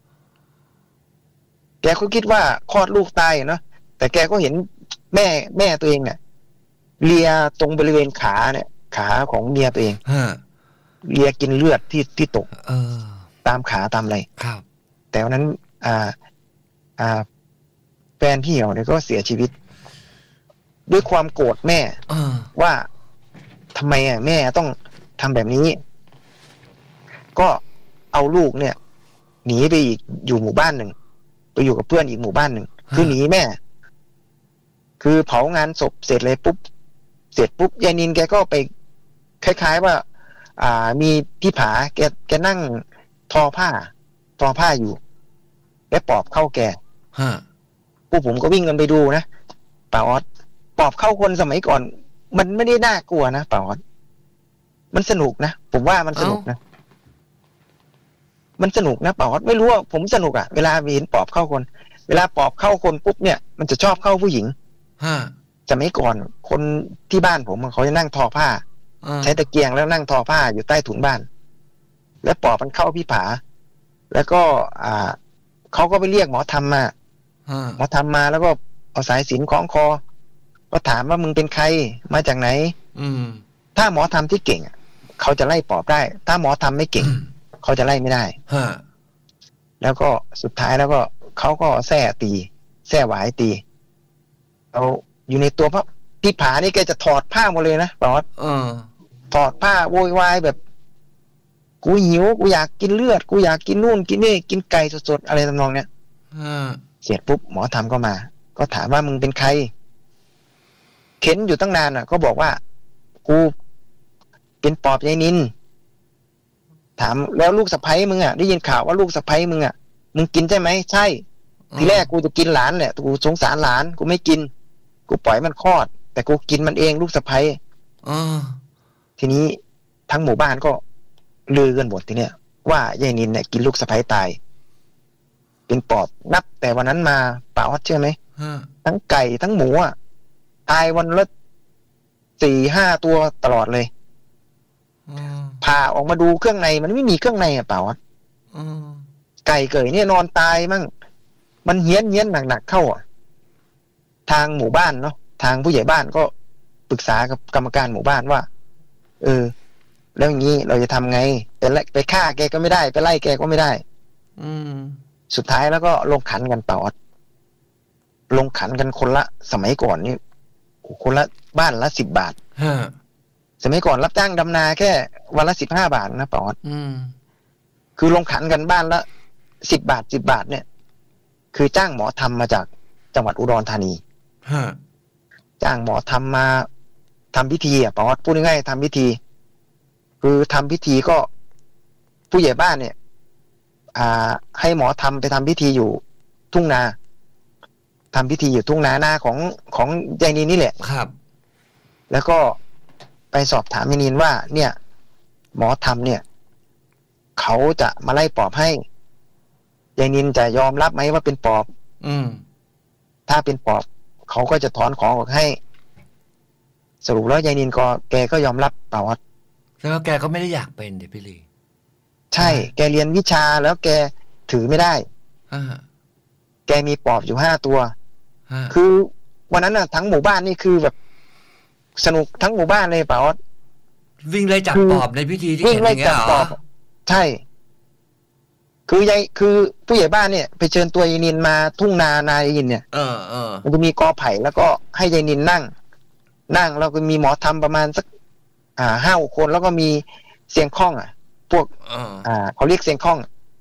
แกก็คิดว่าคลอดลูกตายเนาะแต่แกก็เห็นแม่แม่ตัวเองเนี่ยเลียตรงบริเวณขาเนี่ยขาของเมียตัวเองเลียกินเลือดที่ที่ตกตามขาตามอะไรครับแต่วันนั้นอ่าอ่าแฟนพี่เขาเนี่ยก็เสียชีวิตด้วยความโกรธแม่ว่าทำไมอ่ะแม่ต้องทำแบบนี้ก็เอาลูกเนี่ยหนีไปอีกอยู่หมู่บ้านหนึ่งไปอยู่กับเพื่อนอีกหมู่บ้านหนึ่งคือหนีแม่คือเผางานศพเสร็จเลยปุ๊บเสร็จปุ๊บยายนินแกก็ไปคล้ายๆว่าอ่ามีที่ผาแกแกนั่งทอผ้าทอผ้าอยู่และปอบเข้าแกพวกผมก็วิ่งกันไปดูนะป่าออดปอบเข้าคนสมัยก่อนมันไม่ได้น่ากลัวนะป่าออดมันสนุกนะผมว่ามันสนุกนะมันสนุกนะป่าออดไม่รู้ว่าผมสนุกอ่ะเวลาเห็นปอบเข้าคนเวลาปอบเข้าคนปุ๊บเนี่ยมันจะชอบเข้าผู้หญิงสมัยก่อนคนที่บ้านผมเขาจะนั่งทอผ้าใช้ตะเกียงแล้วนั่งทอผ้าอยู่ใต้ถุนบ้านแล้วปอบมันเข้าพี่ผาแล้วก็อ่าเขาก็ไปเรียกหมอธรรมมาหมอธรรมมาแล้วก็เอาสายสิญจน์คล้องคอก็ถามว่ามึงเป็นใครมาจากไหนถ้าหมอธรรมที่เก่งเขาจะไล่ปอบได้ถ้าหมอธรรมไม่เก่งเขาจะไล่ไม่ได้แล้วก็สุดท้ายแล้วก็เขาก็แส่ตีแส่หวายตีเอาอยู่ในตัวพระพี่ผานี่แกจะถอดผ้าหมดเลยนะปอดถอดผ้าโวยวายแบบกูหิวกูอยากกินเลือดกูอยากกินนู่นกินนี่กินไก่สดๆอะไรทำนองเนี้ยเสร็จปุ๊บหมอธรรมก็มาก็ถามว่ามึงเป็นใครเข็นอยู่ตั้งนานอ่ะก็บอกว่ากูเป็นปอบยายนินถามแล้วลูกสะใภ้มึงอ่ะได้ยินข่าวว่าลูกสะใภ้มึงอ่ะมึงกินใช่ไหมใช่ทีแรกกูจะกินหลานแหละกูสงสารหลานกูไม่กินกูปล่อยมันคลอดแต่กูกินมันเองลูกสะใภ้ทีนี้ทั้งหมู่บ้านก็ลือกันหมดทีเนี้ยว่ายายนินเนี่ยกินลูกสะใภ้ตายเป็นปอบนับแต่วันนั้นมาป่าวัดเชื่อไหมทั้งไก่ทั้งหมูอ่ะตายวันละสี่ห้าตัวตลอดเลยผ่าออกมาดูเครื่องในมันไม่มีเครื่องในอ่ะป่าวัดไก่เกยเนี่ยนอนตายมั่งมันเฮี้ยนเฮี้ยนหนักๆเข้าอ่ะทางหมู่บ้านเนาะทางผู้ใหญ่บ้านก็ปรึกษากับกรรมการหมู่บ้านว่าเออแล้วอย่างนี้เราจะทำไงไปไล่ไปฆ่าแกก็ไม่ได้ไปไล่แกก็ไม่ได้อืมสุดท้ายแล้วก็ลงขันกันป่าวัดลงขันกันคนละสมัยก่อนนี่คนละบ้านละสิบบาทสมัยก่อนรับจ้างดำนาแค่วันละสิบห้าบาทนะป่าวัดคือลงขันกันบ้านละสิบบาทสิบบาทเนี่ยคือจ้างหมอทำมาจากจังหวัดอุดรธานีจ้างหมอทำมาทำพิธีอ่ะป่าวัดพูดง่ายๆทำพิธีคือทำพิธีก็ผู้ใหญ่บ้านเนี่ยอ่าให้หมอทำไปทำพิธีอยู่ทุ่งนาทำพิธีอยู่ทุ่งนาหน้าของของยายนินนี่แหละครับแล้วก็ไปสอบถามยายนินว่าเนี่ยหมอทำเนี่ยเขาจะมาไล่ปอบให้ยายนินจะยอมรับไหมว่าเป็นปอบอืมถ้าเป็นปอบเขาก็จะถอนของออกให้สรุปแล้วยายนินก็แกก็ยอมรับป่าวัดแล้วแกก็ไม่ได้อยากเป็นเดี๋ยวพี่ลีใช่แกเรียนวิชาแล้วแกถือไม่ได้แกมีปอบอยู่ห้าตัวคือวันนั้นน่ะทั้งหมู่บ้านนี่คือแบบสนุกทั้งหมู่บ้านเลยป่าวัดวิ่งไล่จับปอบในพิธีที่เห็นอย่างเงี้ยเหรอใช่คือยายคือผู้ใหญ่บ้านเนี่ยไปเชิญตัวยายนินมาทุ่งนานายายนินเนี่ยเออเออมันจะมีกอไผ่แล้วก็ให้ยายนินนั่งนั่งแล้วก็มีหมอทำประมาณสักอ่าห้าคนแล้วก็มีเสียงข้องอ่ะพวกอ่าเขาเรียกเสียงข้อง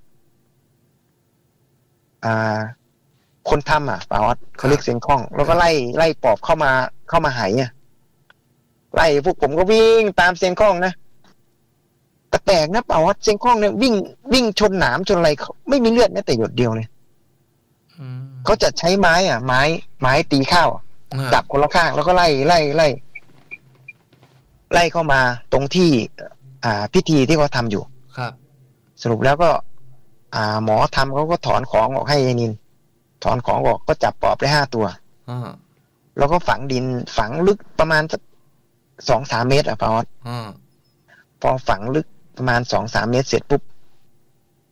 อ่าคนทำอ่ะป่าวัดเขาเรียกเสียงข้องแล้วก็ไล่ไล่ปอบเข้ามาเข้ามาหายอ่ะไล่พวกผมก็วิ่งตามเสียงข้องนะแต่แปลกนะป่าวัดเสียงข้องเนี่ยวิ่งวิ่งชนหนามชนอะไรไม่มีเลือดแม้แต่หยดเดียวเลยเขาจะใช้ไม้อ่ะไม้ไม้ตีข้าวจับคนละข้างแล้วก็ไล่ไล่ไล่ไล่เข้ามาตรงที่อ่าพิธีที่เขาทำอยู่ครับสรุปแล้วก็อ่าหมอทำเขาก็ถอนของออกให้ยายนินถอนของออกก็จับปอบได้ห้าตัวแล้วก็ฝังดินฝังลึกประมาณสักสองสามเมตรอ่ะป่าวัดพอฝังลึกประมาณสองสามเมตรเสร็จปุ๊บ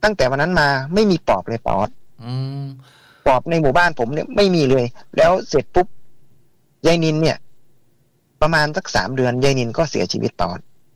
ตั้งแต่วันนั้นมาไม่มีปอบเลยปอดปอบในหมู่บ้านผมเนี่ยไม่มีเลยแล้วเสร็จปุ๊บยายนินเนี่ยประมาณสักสามเดือนยายนินก็เสียชีวิตปอด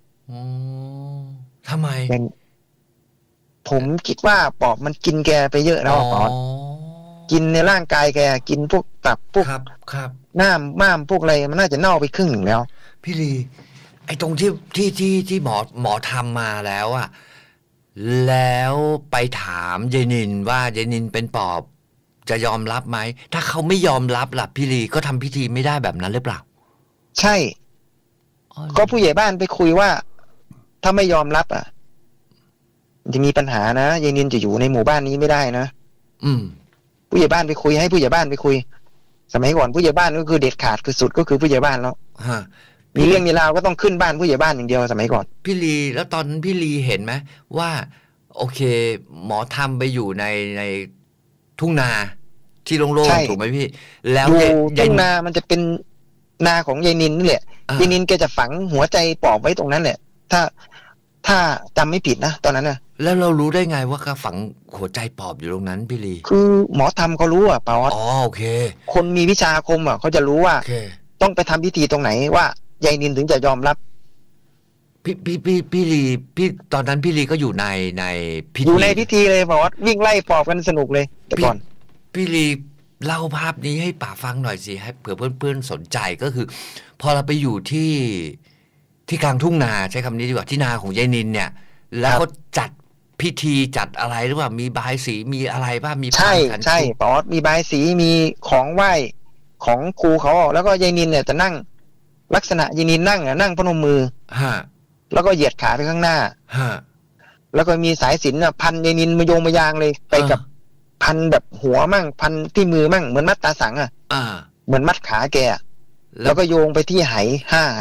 ทำไมผมคิดว่าปอบมันกินแกไปเยอะแล้วปอดกินในร่างกายแกกินพวกตับพวกน้ำม้ามพวกอะไรมันน่าจะเน่าไปครึ่งหนึ่งแล้วพี่ลีไอ้ตรงที่ที่ที่ที่หมอหมอทำมาแล้วอะแล้วไปถามยายนินว่ายายนินเป็นปอบจะยอมรับไหมถ้าเขาไม่ยอมรับล่ะพี่ลีก็ทำพิธีไม่ได้แบบนั้นหรือเปล่าใช่ก็ผู้ใหญ่บ้านไปคุยว่าถ้าไม่ยอมรับอ่ะจะมีปัญหานะยายนินจะอยู่ในหมู่บ้านนี้ไม่ได้นะอืมผู้ใหญ่บ้านไปคุยให้ผู้ใหญ่บ้านไปคุยสมัยก่อนผู้ใหญ่บ้านก็คือเด็ดขาดคือสุดก็คือผู้ใหญ่บ้านแล้วมีเรื่องมีราวก็ต้องขึ้นบ้านผู้ใหญ่บ้านอย่างเดียวสมัยก่อนพี่ลีแล้วตอนนั้นพี่ลีเห็นไหมว่าโอเคหมอทำไปอยู่ในในทุ่งนาที่โล่งๆถูกไหมพี่แล้วทุ่งนามันจะเป็นนาของยายนินนี่แหละยายนินแกจะฝังหัวใจปอบไว้ตรงนั้นแหละถ้าถ้าจำไม่ผิดนะตอนนั้นนะแล้วเรารู้ได้ไงว่าเขาฝังหัวใจปอบอยู่ตรงนั้นพี่ลีคือหมอทำเขารู้อ่ะปอดอ๋อโอเคคนมีวิชาอาคมอ่ะเขาจะรู้ว่าต้องไปทำพิธีตรงไหนว่ายายนินถึงจะยอมรับพี่พี่พี่พี่ลีพี่ตอนนั้นพี่ลีก็อยู่ในในพิธีอยู่ในพิธีเลยปอดวิ่งไล่ปอบกันสนุกเลยแต่ก่อนพี่ลีเล่าภาพนี้ให้ป่าฟังหน่อยสิให้เผื่อเพื่อนๆสนใจก็คือพอเราไปอยู่ที่ที่กลางทุ่งนาใช้คำนี้ดีกว่าที่นาของยายนินเนี่ยแล้วก็จัดพิธีจัดอะไรหรือว่ามีบายสีมีอะไรบ้างมีใช่ใช่ปอดมีบายสีมีของไหว้ของครูเขาแล้วก็ยายนินเนี่ยจะนั่งลักษณะยายนินนั่งอ่ะนั่งพนมมือฮะแล้วก็เหยียดขาไปข้างหน้าฮะแล้วก็มีสายสิญจน์พันยายนินมาโยงมายางเลยไปกับพันแบบหัวมั่งพันที่มือมั่งเหมือนมัดตาสังอ่ะอ่าเหมือนมัดขาแกแล้วก็โยงไปที่ไหห้าไห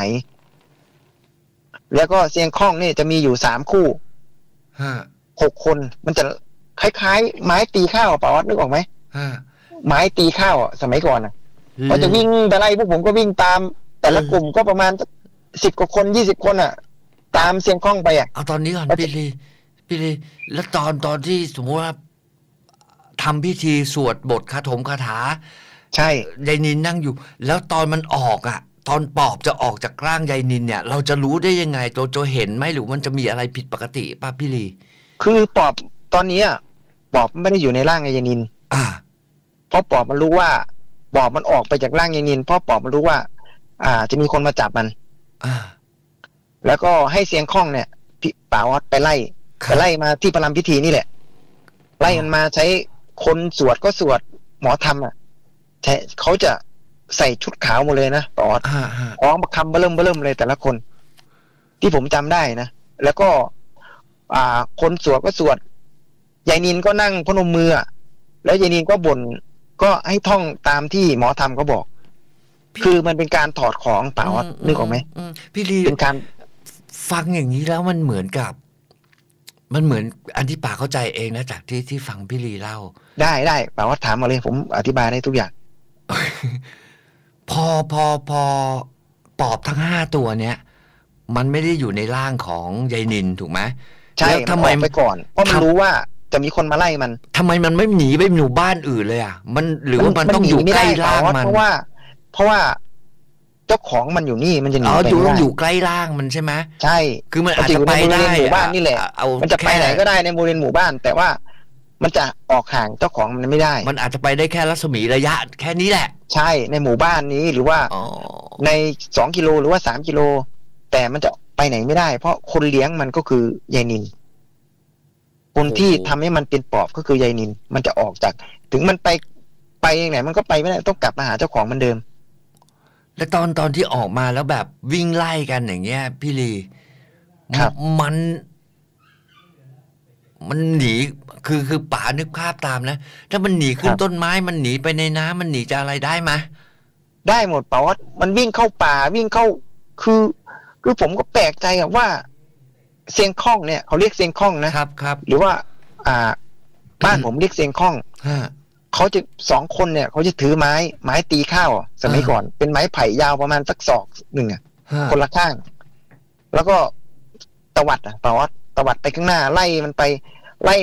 แล้วก็เสียงคล้องนี่จะมีอยู่สามคู่หกคนมันจะคล้ายๆไม้ตีข้าวป่าวนึกออกไหมไม้ตีข้าวสมัยก่อนอ่ะเขาจะวิ่งไปไล่พวกผมก็วิ่งตามแต่ละกลุ่มก็ประมาณสิบกว่าคนยี่สิบคนอ่ะตามเสียงคล้องไปอ่ะเอาตอนนี้ก่อนพี่ลีพี่ลีแล้วตอนตอนที่สมมติว่าทำพิธีสวดบทคาถมคาถาใช่ยายนินนั่งอยู่แล้วตอนมันออกอ่ะตอนปอบจะออกจากร่างยายนินเนี่ยเราจะรู้ได้ยังไงโจโจเห็นไหมหรือมันจะมีอะไรผิดปกติป่ะพี่ลีคือปอบตอนนี้ปอบไม่ได้อยู่ในร่างยายนินอ่าเพราะปอบมันรู้ว่าปอบมันออกไปจากร่างยายนินเพราะปอบมันรู้ว่าอ่าจะมีคนมาจับมันอ่าแล้วก็ให้เสียงคล้องเนี่ยพี่ป่าวไปไล่ไปไล่มาที่ประลัมพิธีนี่แหละไล่มันมาใช้คนสวดก็สวดหมอทำอ่ะใช่เขาจะใส่ชุดขาวหมดเลยนะปอดอ๋อมาคำเบิ่มเบิ่มเลยแต่ละคนที่ผมจำได้นะแล้วก็อ่าคนสวดก็สวดยายนินก็นั่งพนมมือแล้วยายนินก็บ่นก็ให้ท่องตามที่หมอทำเขาบอกคือมันเป็นการถอดของเปล่านึกออกไหมพี่ลีเป็นการฟังอย่างนี้แล้วมันเหมือนกับมันเหมือนอันที่ป่าเข้าใจเองนะจากที่ที่ฟังพี่ลีเล่าได้ได้ป่าว่าถามมาเลยผมอธิบายได้ทุกอย่างพอพอพอปอบทั้งห้าตัวเนี้ยมันไม่ได้อยู่ในร่างของยายนินถูกไหมใช่ทำไมไปก่อนเพราะมันรู้ว่าจะมีคนมาไล่มันทำไมมันไม่หนีไปหมู่บ้านอื่นเลยอ่ะมันหรือว่ามันต้องอยู่ใกล้ร่างมันเพราะว่าเพราะว่าเจ้าของมันอยู่นี่มันจะหนีไปไม่ได้อยู่ใกล้ร่างมันใช่ไหมใช่คือมันอาจจะไปได้หมู่บ้านนี่แหละมันจะไปไหนก็ได้ในบริเวณหมู่บ้านแต่ว่ามันจะออกห่างเจ้าของมันไม่ได้มันอาจจะไปได้แค่รัศมีระยะแค่นี้แหละใช่ในหมู่บ้านนี้หรือว่าในสองกิโลหรือว่าสามกิโลแต่มันจะไปไหนไม่ได้เพราะคนเลี้ยงมันก็คือยายนินคนที่ทำให้มันเป็นปอบก็คือยายนินมันจะออกจากถึงมันไปไปยังไงมันก็ไปไม่ได้ต้องกลับมาหาเจ้าของมันเดิมแล้วตอนตอนที่ออกมาแล้วแบบวิ่งไล่กันอย่างเงี้ยพี่ลีมันมันหนีคือคือป่านึกภาพตามนะถ้ามันหนีขึ้นต้นไม้มันหนีไปในน้ำมันหนีจะอะไรได้ไหมได้หมดป่าวมันวิ่งเข้าป่าวิ่งเข้าคือคือผมก็แปลกใจอะว่าเสียงคล้องเนี่ยเขาเรียกเสียงคล้องนะครับครับหรือว่าอ่าบ้านผมเรียกเสียงคล้องเขาจะสองคนเนี่ยเขาจะถือไม้ไม้ตีข้าวสมัยก่อนเป็นไม้ไผ่ยาวประมาณสักศอกหนึ่งอ่ะคนละข้างแล้วก็ตวัดอ่ะป่าวตวัดไปข้างหน้าไล่มันไปไล่มัน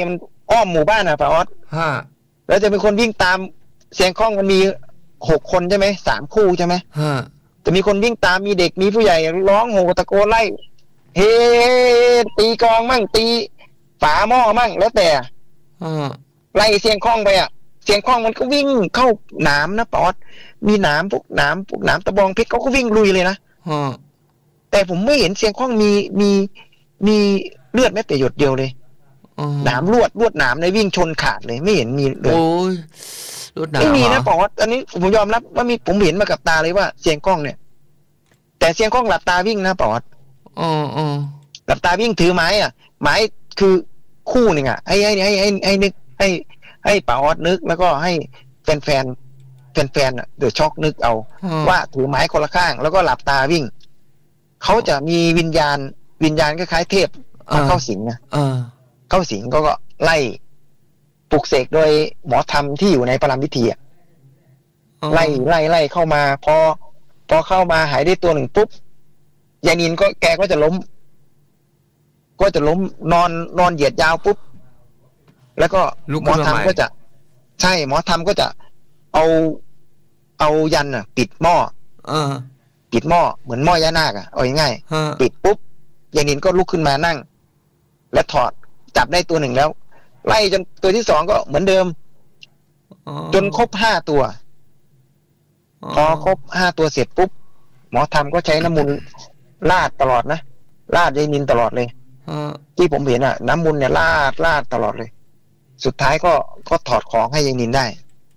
อ้อมหมู่บ้านอ่ะป้าออสแล้วจะเป็นคนวิ่งตามเสียงคล้องมันมีหกคนใช่ไหมสามคู่ใช่ไหมจะมีคนวิ่งตามมีเด็กมีผู้ใหญ่ร้องโห่ตะโกนไล่เฮ้ตีกองมั่งตีฝาหม้อมั่งแล้วแต่ไล่เสียงคล้องไปอ่ะเสียงคล้องมันก็วิ่งเข้าหนามนะป้าออสมีหนามพวกหนามพวกหนามตะบองเพชรเขาก็วิ่งลุยเลยนะแต่ผมไม่เห็นเสียงคล้องมีมีมีเลือดแม้แต่หยดเดียวเลยหนามลวดลวดหนามในวิ่งชนขาดเลยไม่เห็นมีเลยโอ้ยลวดหนามไม่มีนะบอกว่าอันนี้ผมยอมรับว่ามีผมเห็นมากับตาเลยว่าเสียงคล้องเนี่ยแต่เสียงคล้องหลับตาวิ่งนะปอดอ๋ออ๋อหลับตาวิ่งถือไม้อ่ะไม้คือคู่หนึ่งอ่ะให้ให้ให้ให้ให้นึกให้ให้ปอดนึกแล้วก็ให้แฟนแฟนแฟนแฟนอ่ะเดือดช็อกนึกเอาว่าถือไม้คนละข้างแล้วก็หลับตาวิ่งเขาจะมีวิญญาณวิญญาณคล้ายๆเทพมาเข้าสิงนะเข้าสิงก็ก็ไล่ปลุกเสกโดยหมอธรรมที่อยู่ในพระรามพิธีอ่ะไล่ไล่ไล่เข้ามาพอพอเข้ามาหายได้ตัวหนึ่งปุ๊บยายนินก็แกก็จะล้มก็จะล้มนอนนอนเหยียดยาวปุ๊บแล้วก็หมอธรรมก็จะใช่หมอธรรมก็จะเอาเอายันอ่ะปิดหม้อปิดหม้อเหมือนหม้อยานาคอ่ะเอาง่ายๆปิดปุ๊บยายนินก็ลุกขึ้นมานั่งและถอดจับได้ตัวหนึ่งแล้วไล่จนตัวที่สองก็เหมือนเดิมจนครบห้าตัวพอครบห้าตัวเสร็จปุ๊บหมอธรรมก็ใช้น้ำมูลลาดตลอดนะลาดยายนินตลอดเลยที่ผมเห็นอ่ะน้ำมูลเนี่ยลาดลาดตลอดเลยสุดท้ายก็ก็ถอดของให้ยายนินได้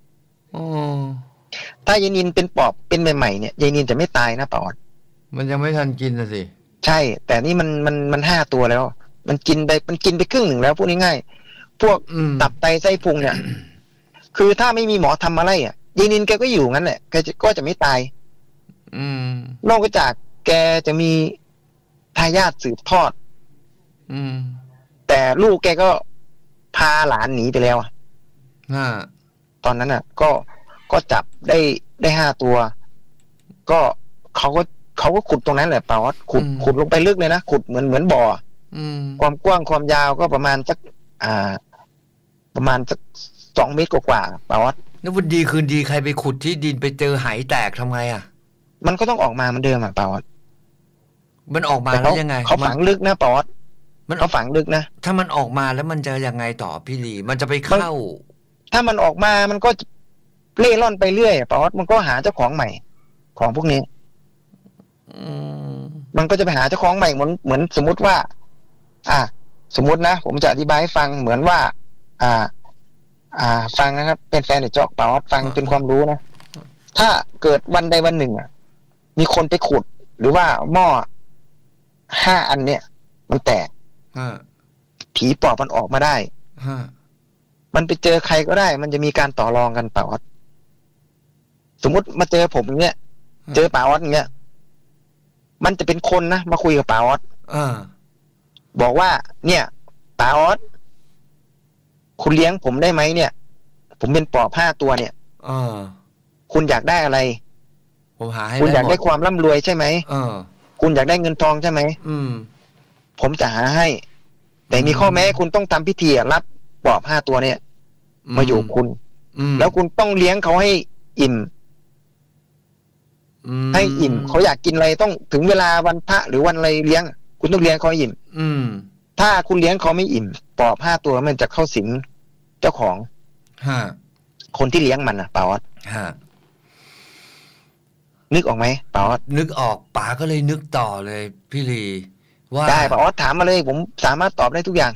ถ้ายายนินเป็นปอบเป็นใหม่ๆเนี่ยยายนินจะไม่ตายนะปอดมันยังไม่ทันกินนะสิใช่แต่นี่มันมันมันห้าตัวแล้วมันกินไปมันกินไปครึ่งหนึ่งแล้วพูดง่ายๆพวกตับไตไส้พุงเนี่ยคือถ้าไม่มีหมอทำอะไรอ่ะยายนินแกก็อยู่งั้นแหละแกก็จะไม่ตายนอกจากแกจะมีทายาทสืบทอดแต่ลูกแกก็พาหลานหนีไปแล้วอ่ะตอนนั้นอ่ะ ก็ก็จับได้ได้ห้าตัว ก็เขาก็เขาก็ขุดตรงนั้นแหละป่าวว่าขุดขุดลงไปลึกเลยนะขุดเหมือนเหมือนบ่อความกว้างความยาวก็ประมาณสักอ่าประมาณสักสองเมตรกว่าๆป่าวว่าแล้ววันดีคืนดีใครไปขุดที่ดินไปเจอไหแตกทำไงอ่ะมันก็ต้องออกมาเหมือนเดิมอ่ะป่าวว่ามันออกมาแล้วยังไงเขาฝังลึกนะป่าวว่ามันเขาฝังลึกนะถ้ามันออกมาแล้วมันจะยังไงต่อพี่ลีมันจะไปเข้าถ้ามันออกมามันก็เล่ร่อนไปเรื่อยป่าวว่ามันก็หาเจ้าของใหม่ของพวกนี้มันก็จะไปหาเจ้าของใหม่เหมือนเหมือนสมมุติว่าอ่าสมมุตินะผมจะอธิบายให้ฟังเหมือนว่าอ่าอ่าฟังนะครับเป็นแฟนเดอะจ็อกเปล่าฟังเป็นความรู้นะถ้าเกิดวันใดวันหนึ่งอ่ะมีคนไปขุดหรือว่าหม้อห้าอันเนี่ยมันแตกผีปอบมันออกมาได้มันไปเจอใครก็ได้มันจะมีการต่อรองกันเปล่าสมมติมาเจอผมอย่างเงี้ยเจอป่าออสอย่างเงี้ยมันจะเป็นคนนะมาคุยกับป่าออสบอกว่าเนี่ยป่าออสคุณเลี้ยงผมได้ไหมเนี่ยผมเป็นปอบห้าตัวเนี่ยคุณอยากได้อะไรผมหาให้คุณอยากได้ความร่ำรวยใช่ไหมคุณอยากได้เงินทองใช่ไหมผมจะหาให้แต่มีข้อแม้คุณต้องทำพิธีรับปอบห้าตัวเนี่ยมาอยู่คุณแล้วคุณต้องเลี้ยงเขาให้อิ่มให้อิ่มเขาอยากกินอะไรต้องถึงเวลาวันพระหรือวันอะไรเลี้ยงคุณต้องเลี้ยงเขาอิ่มถ้าคุณเลี้ยงเขาไม่อิ่มปอบห้าตัวมันจะเข้าสิงเจ้าของคนที่เลี้ยงมันอ่ะป๋าวัดนึกออกไหมป๋าวัดนึกออกป๋าก็เลยนึกต่อเลยพี่ลีว่าได้ป๋าวัดถามมาเลยผมสามารถตอบได้ทุกอย่าง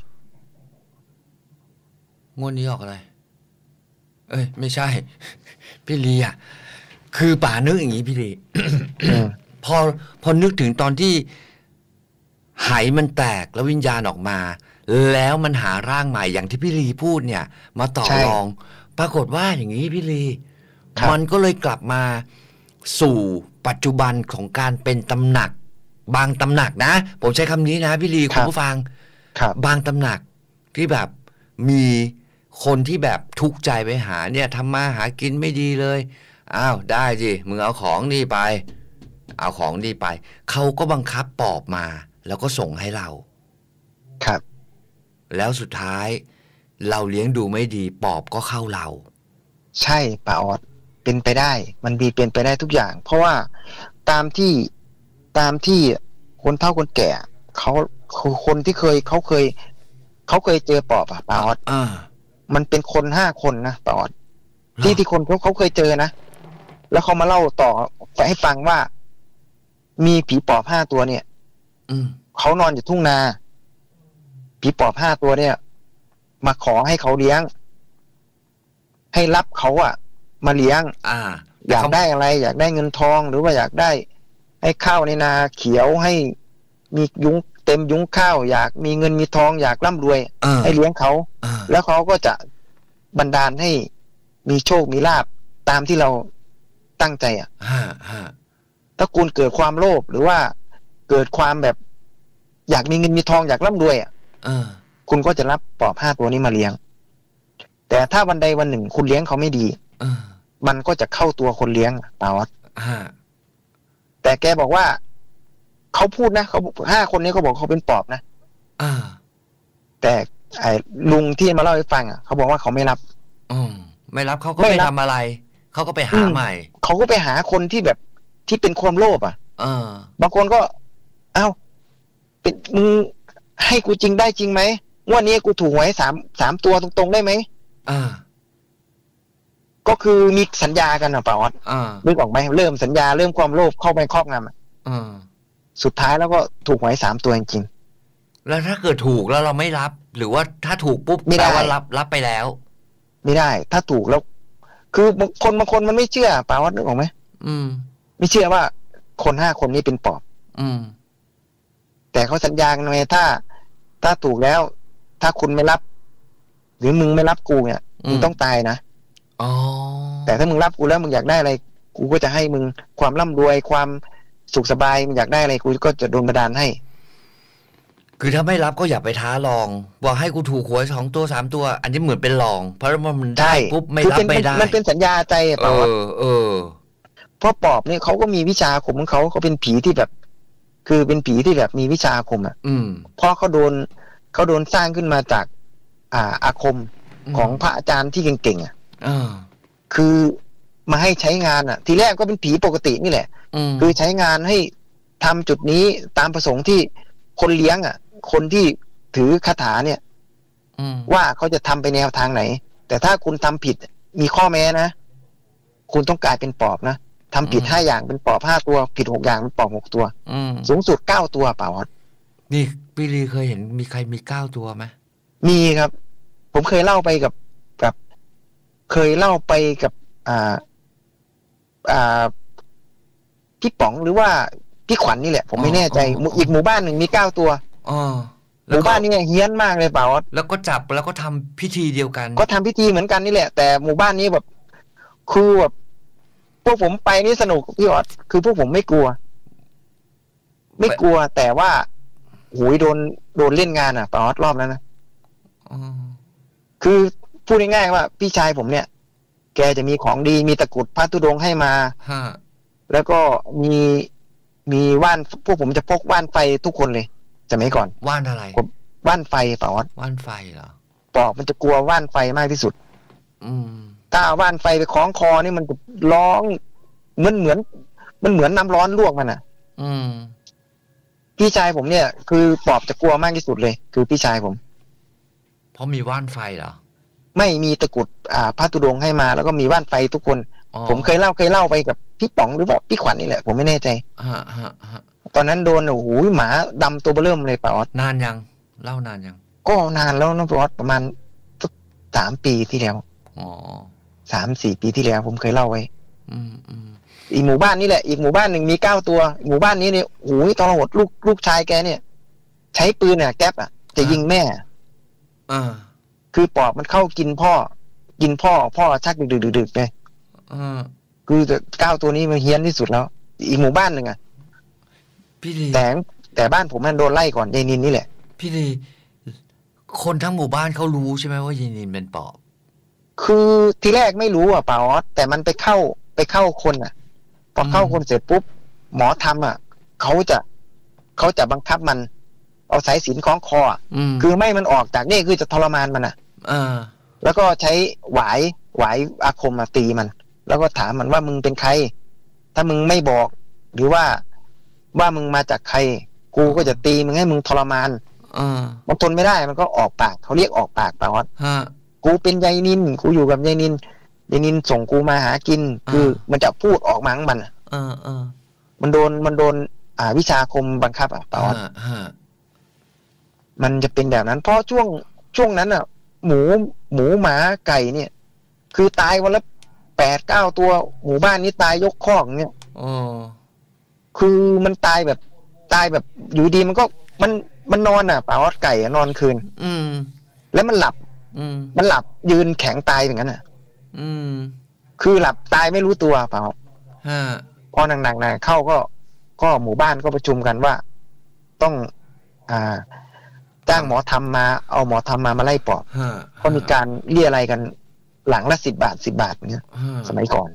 งวดนี้ออกอะไรเอ้ยไม่ใช่พี่ลีอ่ะคือป๋านึกอย่างนี้พี่ลี พอพอนึกถึงตอนที่ไหมันแตกแล้ววิญญาณออกมาแล้วมันหาร่างใหม่อย่างที่พี่ลีพูดเนี่ยมาต่อรองปรากฏว่าอย่างนี้พี่ลีมันก็เลยกลับมาสู่ปัจจุบันของการเป็นตำหนักบางตำหนักนะผมใช้คำนี้นะพี่ลีคุณผู้ฟังบางตำหนักที่แบบมีคนที่แบบทุกข์ใจไปหาเนี่ยทำมาหากินไม่ดีเลยอ้าวได้สิมึงเอาของนี่ไปเอาของนี่ไปเขาก็บังคับปอบมาแล้วก็ส่งให้เราครับแล้วสุดท้ายเราเลี้ยงดูไม่ดีปอบก็เข้าเราใช่ป่าออดเป็นไปได้มันมีเป็นไปได้ทุกอย่างเพราะว่าตามที่ตามที่คนเฒ่าคนแก่เขาคนที่เคยเขาเคยเขาเคยเจอปอบอะป่าออดอ่ามันเป็นคนห้าคนนะป่าออดที่ที่คนเขาเขาเคยเจอนะแล้วเขามาเล่าต่อให้ฟังว่ามีผีปอบห้าตัวเนี่ยเขานอนอยู่ทุ่งนาผีปอบห้าตัวเนี่ยมาขอให้เขาเลี้ยงให้รับเขาอะมาเลี้ยงอ่าอยากได้อะไรอยากได้เงินทองหรือว่าอยากได้ให้ข้าวในนาเขียวให้มียุ้งเต็มยุ้งข้าวอยากมีเงินมีทองอยากร่ำรวยให้เลี้ยงเขาแล้วเขาก็จะบันดาลให้มีโชคมีลาภตามที่เราตั้งใจอ่ะถ้าคุณเกิดความโลภหรือว่าเกิดความแบบอยากมีเงินมีทองอยากร่ำรวยอ่ะคุณก็จะรับปอบห้าตัวนี้มาเลี้ยงแต่ถ้าวันใดวันหนึ่งคุณเลี้ยงเขาไม่ดีมันก็จะเข้าตัวคนเลี้ยงตาวัดแต่แกบอกว่าเขาพูดนะเขาห้าคนนี้เขาบอกเขาเป็นปอบนะแต่ไอ้ลุงที่มาเล่าให้ฟังอ่ะเขาบอกว่าเขาไม่รับอืมไม่รับเขาก็ไปทำอะไรเขาก็ไปหาใหม่เขาก็ไปหาคนที่แบบที่เป็นความโลภอ่ะบางคนก็เอ้าเป็นมึงให้กูจริงได้จริงไหมงวดนี้กูถูกหวยสามสามตัวตรงๆได้ไหมอ่าก็คือมีสัญญากันอ่ะป่าวอ่านึกออกไหมเริ่มสัญญาเริ่มความโลภเข้าไปครอบงำอ่ะสุดท้ายแล้วก็ถูกหวยสามตัวจริงๆแล้วถ้าเกิดถูกแล้วเราไม่รับหรือว่าถ้าถูกปุ๊บแปลว่ารับรับไปแล้วไม่ได้ถ้าถูกแล้วคือบางคนบางคนมันไม่เชื่อป่าวนึกออกไหมอืมไม่เชื่อว่าคนห้าคนนี้เป็นปอบอืมแต่เขาสัญญากันไว้ถ้าถ้าถูกแล้วถ้าคุณไม่รับหรือมึงไม่รับกูเนี่ยมึงต้องตายนะอ๋อแต่ถ้ามึงรับกูแล้วมึงอยากได้อะไรกูก็จะให้มึงความร่ำรวยความสุขสบายมึงอยากได้อะไรกูก็จะโดนบันดาลให้คือถ้าไม่รับก็อย่าไปท้าลองบอกให้กูถูกหวยสองตัวสามตัวอันนี้เหมือนเป็นลองเพราะว่ามันได้ปุ๊บไม่รับไม่ได้มันเป็นสัญญาใจเปล่าเออเออเพราะปอบเนี่ยเขาก็มีวิชาอาคมของเขาเขาเป็นผีที่แบบคือเป็นผีที่แบบมีวิชาอาคมอ่ะอืมเพราะเขาโดนเขาโดนสร้างขึ้นมาจากอ่าอาคมของพระอาจารย์ที่เก่งๆอ่ะคือมาให้ใช้งานอ่ะทีแรกก็เป็นผีปกตินี่แหละคือใช้งานให้ทำจุดนี้ตามประสงค์ที่คนเลี้ยงอ่ะคนที่ถือคาถาเนี่ยว่าเขาจะทำไปแนวทางไหนแต่ถ้าคุณทำผิดมีข้อแม้นะคุณต้องกลายเป็นปอบนะทำผิดห้าอย่างเป็นปอบห้าตัวผิดหกอย่างเป็นปอบหกตัวสูงสุดเก้าตัวเปล่าครับนี่พี่ลีเคยเห็นมีใครมีเก้าตัวไหมมีครับผมเคยเล่าไปกับกับเคยเล่าไปกับอ่าอ่าพี่ป๋องหรือว่าพี่ขวัญ นี่แหละผมไม่แน่ใจอีกหมู่บ้านหนึ่งมีเก้าตัวอ๋อหมู่บ้านนี้เฮี้ยนมากเลยเปล่าแล้วก็จับแล้วก็ทำพิธีเดียวกันก็ทำพิธีเหมือนกันนี่แหละแต่หมู่บ้านนี้แบบคือแบบพวกผมไปนี่สนุกพี่ออสคือพวกผมไม่กลัวไม่กลัวแต่ว่าโหยโดนโดนเล่นงานอ่ะปออสรอบนั้นนะคือพูดง่ายๆว่าพี่ชายผมเนี่ยแกจะมีของดีมีตะกุดพระธุดงค์ให้มาแล้วก็มีมีว่านพวกผมจะพกว่านไฟทุกคนเลยจะไม่ก่อนว่านอะไรว่านไฟปออสว่านไฟเหรอปอบมันจะกลัวว่านไฟมากที่สุดอืมถ้าว่านไฟไปคล้องคอนี่มันจะร้องเหมือนเหมือนมันเหมือนน้ำร้อนลวกมันอ่ะอืมพี่ชายผมเนี่ยคือปอบจะกลัวมากที่สุดเลยคือพี่ชายผมเพราะมีว่านไฟเหรอไม่มีตะกุดอ่าพระธุดงค์ให้มาแล้วก็มีว่านไฟทุกคนผมเคยเล่าเคยเล่าไปกับพี่ป๋องหรือว่าพี่ขวัญ นี่แหละผมไม่แน่ใจตอนนั้นโดนโอ้โหหมาดำตัวเบิ่มเลยป่าออสนานยังเล่านานยังก็นานแล้วนะป่าออสประมาณสามปีที่แล้วอ๋อสามสี่ปีที่แล้วผมเคยเล่าไว้อืมอืมอีกหมู่บ้านนี่แหละอีกหมู่บ้านหนึ่งมีเก้าตัวหมู่บ้านนี้เนี่ยโอ้ยตอนหดลูกลูกชายแกเนี่ยใช้ปืนเนี่ยแก๊ปอ่ะจะยิงแม่อ่าคือปอบมันเข้ากินพ่อกินพ่อพ่อชักดึกดึกดึกเลยอ่าคือเก้าตัวนี้มันเฮี้ยนที่สุดแล้วอีกหมู่บ้านหนึ่งอ่ะพี่ลีแต่แต่บ้านผมมันโดนไล่ก่อนยายนินนี่แหละพี่ลีคนทั้งหมู่บ้านเขารู้ใช่ไหมว่ายายนินเป็นปอบคือทีแรกไม่รู้อ่ะป่าออสแต่มันไปเข้าไปเข้าคนอ่ะพอเข้าคนเสร็จปุ๊บหมอทำอ่ะเขาจะเขาจะบังคับมันเอาสายสิญจน์คล้องคอคือไม่มันออกจากนี่คือจะทรมานมันอ่ะเออแล้วก็ใช้หวายหวายอาคมมาตีมันแล้วก็ถามมันว่ามึงเป็นใครถ้ามึงไม่บอกหรือว่าว่ามึงมาจากใครกูก็จะตีมึงให้มึงทรมานเออมันทนไม่ได้มันก็ออกปากเขาเรียกออกปากป่าวว่าฮะกูเป็นยายนินกูอยู่กับยายนินยายนินส่งกูมาหากินคือมันจะพูดออกมาของมันเออเออมันโดนมันโดนอ่าวิชาคมบังคับอ่ะป่าวว่ามันจะเป็นแบบนั้นเพราะช่วงช่วงนั้นอ่ะหมูหมูหมาไก่เนี่ยคือตายวันละแปดเก้าตัวหมู่บ้านนี้ตายยกคอกเนี่ยอ๋อคือมันตายแบบตายแบบอยู่ดีมันก็มันมันนอนอ่ะป่าวว่าไก่นอนคืนอืมแล้วมันหลับอืมมันหลับยืนแข็งตายอย่างนั้นอ่ะอืมคือหลับตายไม่รู้ตัวเปล่าฮะพอหนักๆนะเข้าก็ก็หมู่บ้านก็ประชุมกันว่าต้องอ่าจ้างหมอทำมาเอาหมอทำมามาไล่ปอบก็มีการเรียอะไรกันหลังละสิบบาทสิบบาทเนี้ยสมัยก่อน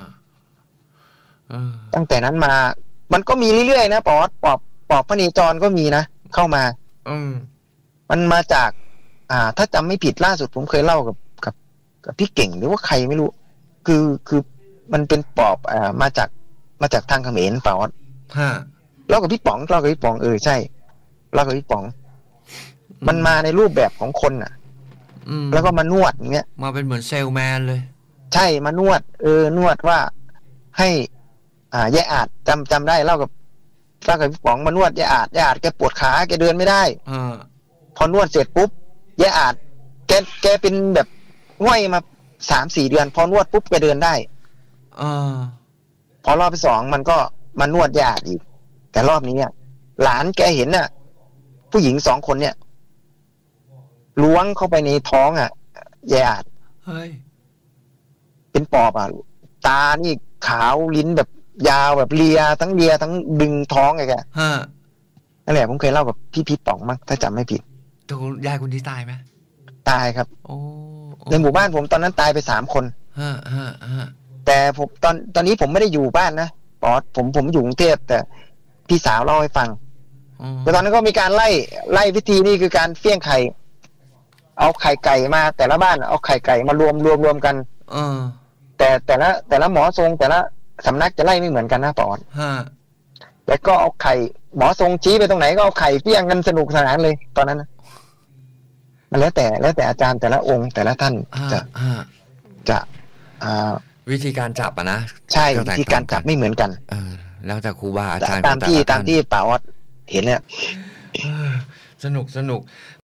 ตั้งแต่นั้นมามันก็มีเรื่อยๆนะปอบปอบปอบพระเนจรก็มีนะเข้ามาอืมมันมาจากอ่าถ้าจำไม่ผิดล่าสุดผมเคยเล่ากับกับกับพี่เก่งหรือว่าใครไม่รู้คือคือมันเป็นปอบอ่ามาจากมาจากทางเขมรปอบฮะเล่ากับพี่ป๋องเล่ากับพี่ป๋องเออใช่เล่ากับพี่ป๋องมันมาในรูปแบบของคนอ่ะแล้วก็มานวดอย่างเงี้ยมาเป็นเหมือนเซลแมนเลยใช่มานวดเออนวดว่าให้อ่าแย่อาจจำจำได้เล่ากับเล่ากับพี่ป๋องมานวดแย่อาจแย่อาจแกปวดขาแกเดินไม่ได้อพอนวดเสร็จปุ๊บแย่อาจแกแกเป็นแบบง่อยมาสามสี่เดือนพอนวดปุ๊บแกเดินได้อพอรอบที่สองมันก็มานวดแย่อาจอีกแต่รอบนี้เนี่ยหลานแกเห็นน่ะผู้หญิงสองคนเนี่ยล้วงเข้าไปในท้องอ่ะแย่อาจเฮ้ยเป็นปอบอ่ะตานี่ขาวลิ้นแบบยาวแบบเลียทั้งเลียทั้งดึงท้องไงแกฮะนั่นแหละผมเคยเล่ากับพี่พี่ป๋องมั้งถ้าจำไม่ผิดตัวยายคนที่ตายไหมตายครับโอ้ในหมู่บ้านผมตอนนั้นตายไปสามคนฮะฮะฮะแต่ผมตอนตอนนี้ผมไม่ได้อยู่บ้านนะปอดผมผมอยู่กรุงเทพแต่พี่สาวเล่าให้ฟังแต่ตอนนั้นก็มีการไล่ไล่วิธีนี่คือการเฟี้ยงไข่เอาไข่ไก่มาแต่ละบ้านเอาไข่ไก่มารวมรวมรวมกันเออแต่แต่ละแต่ละหมอทรงแต่ละสำนักจะไล่ไม่เหมือนกันนะปอดฮะแล้วก็เอาไข่หมอทรงชี้ไปตรงไหนก็เอาไข่เฟี้ยงกันสนุกสนานเลยตอนนั้นนะมันแล้วแต่แล้วแต่อาจารย์แต่ละองค์แต่ละท่านจะจะอ่าวิธีการจับอะนะใช่วิธีการจับไม่เหมือนกันเออแล้วแต่ครูบาอาจารย์ตามที่ตามที่ป๋าออดเห็นเนี่ยสนุกสนุก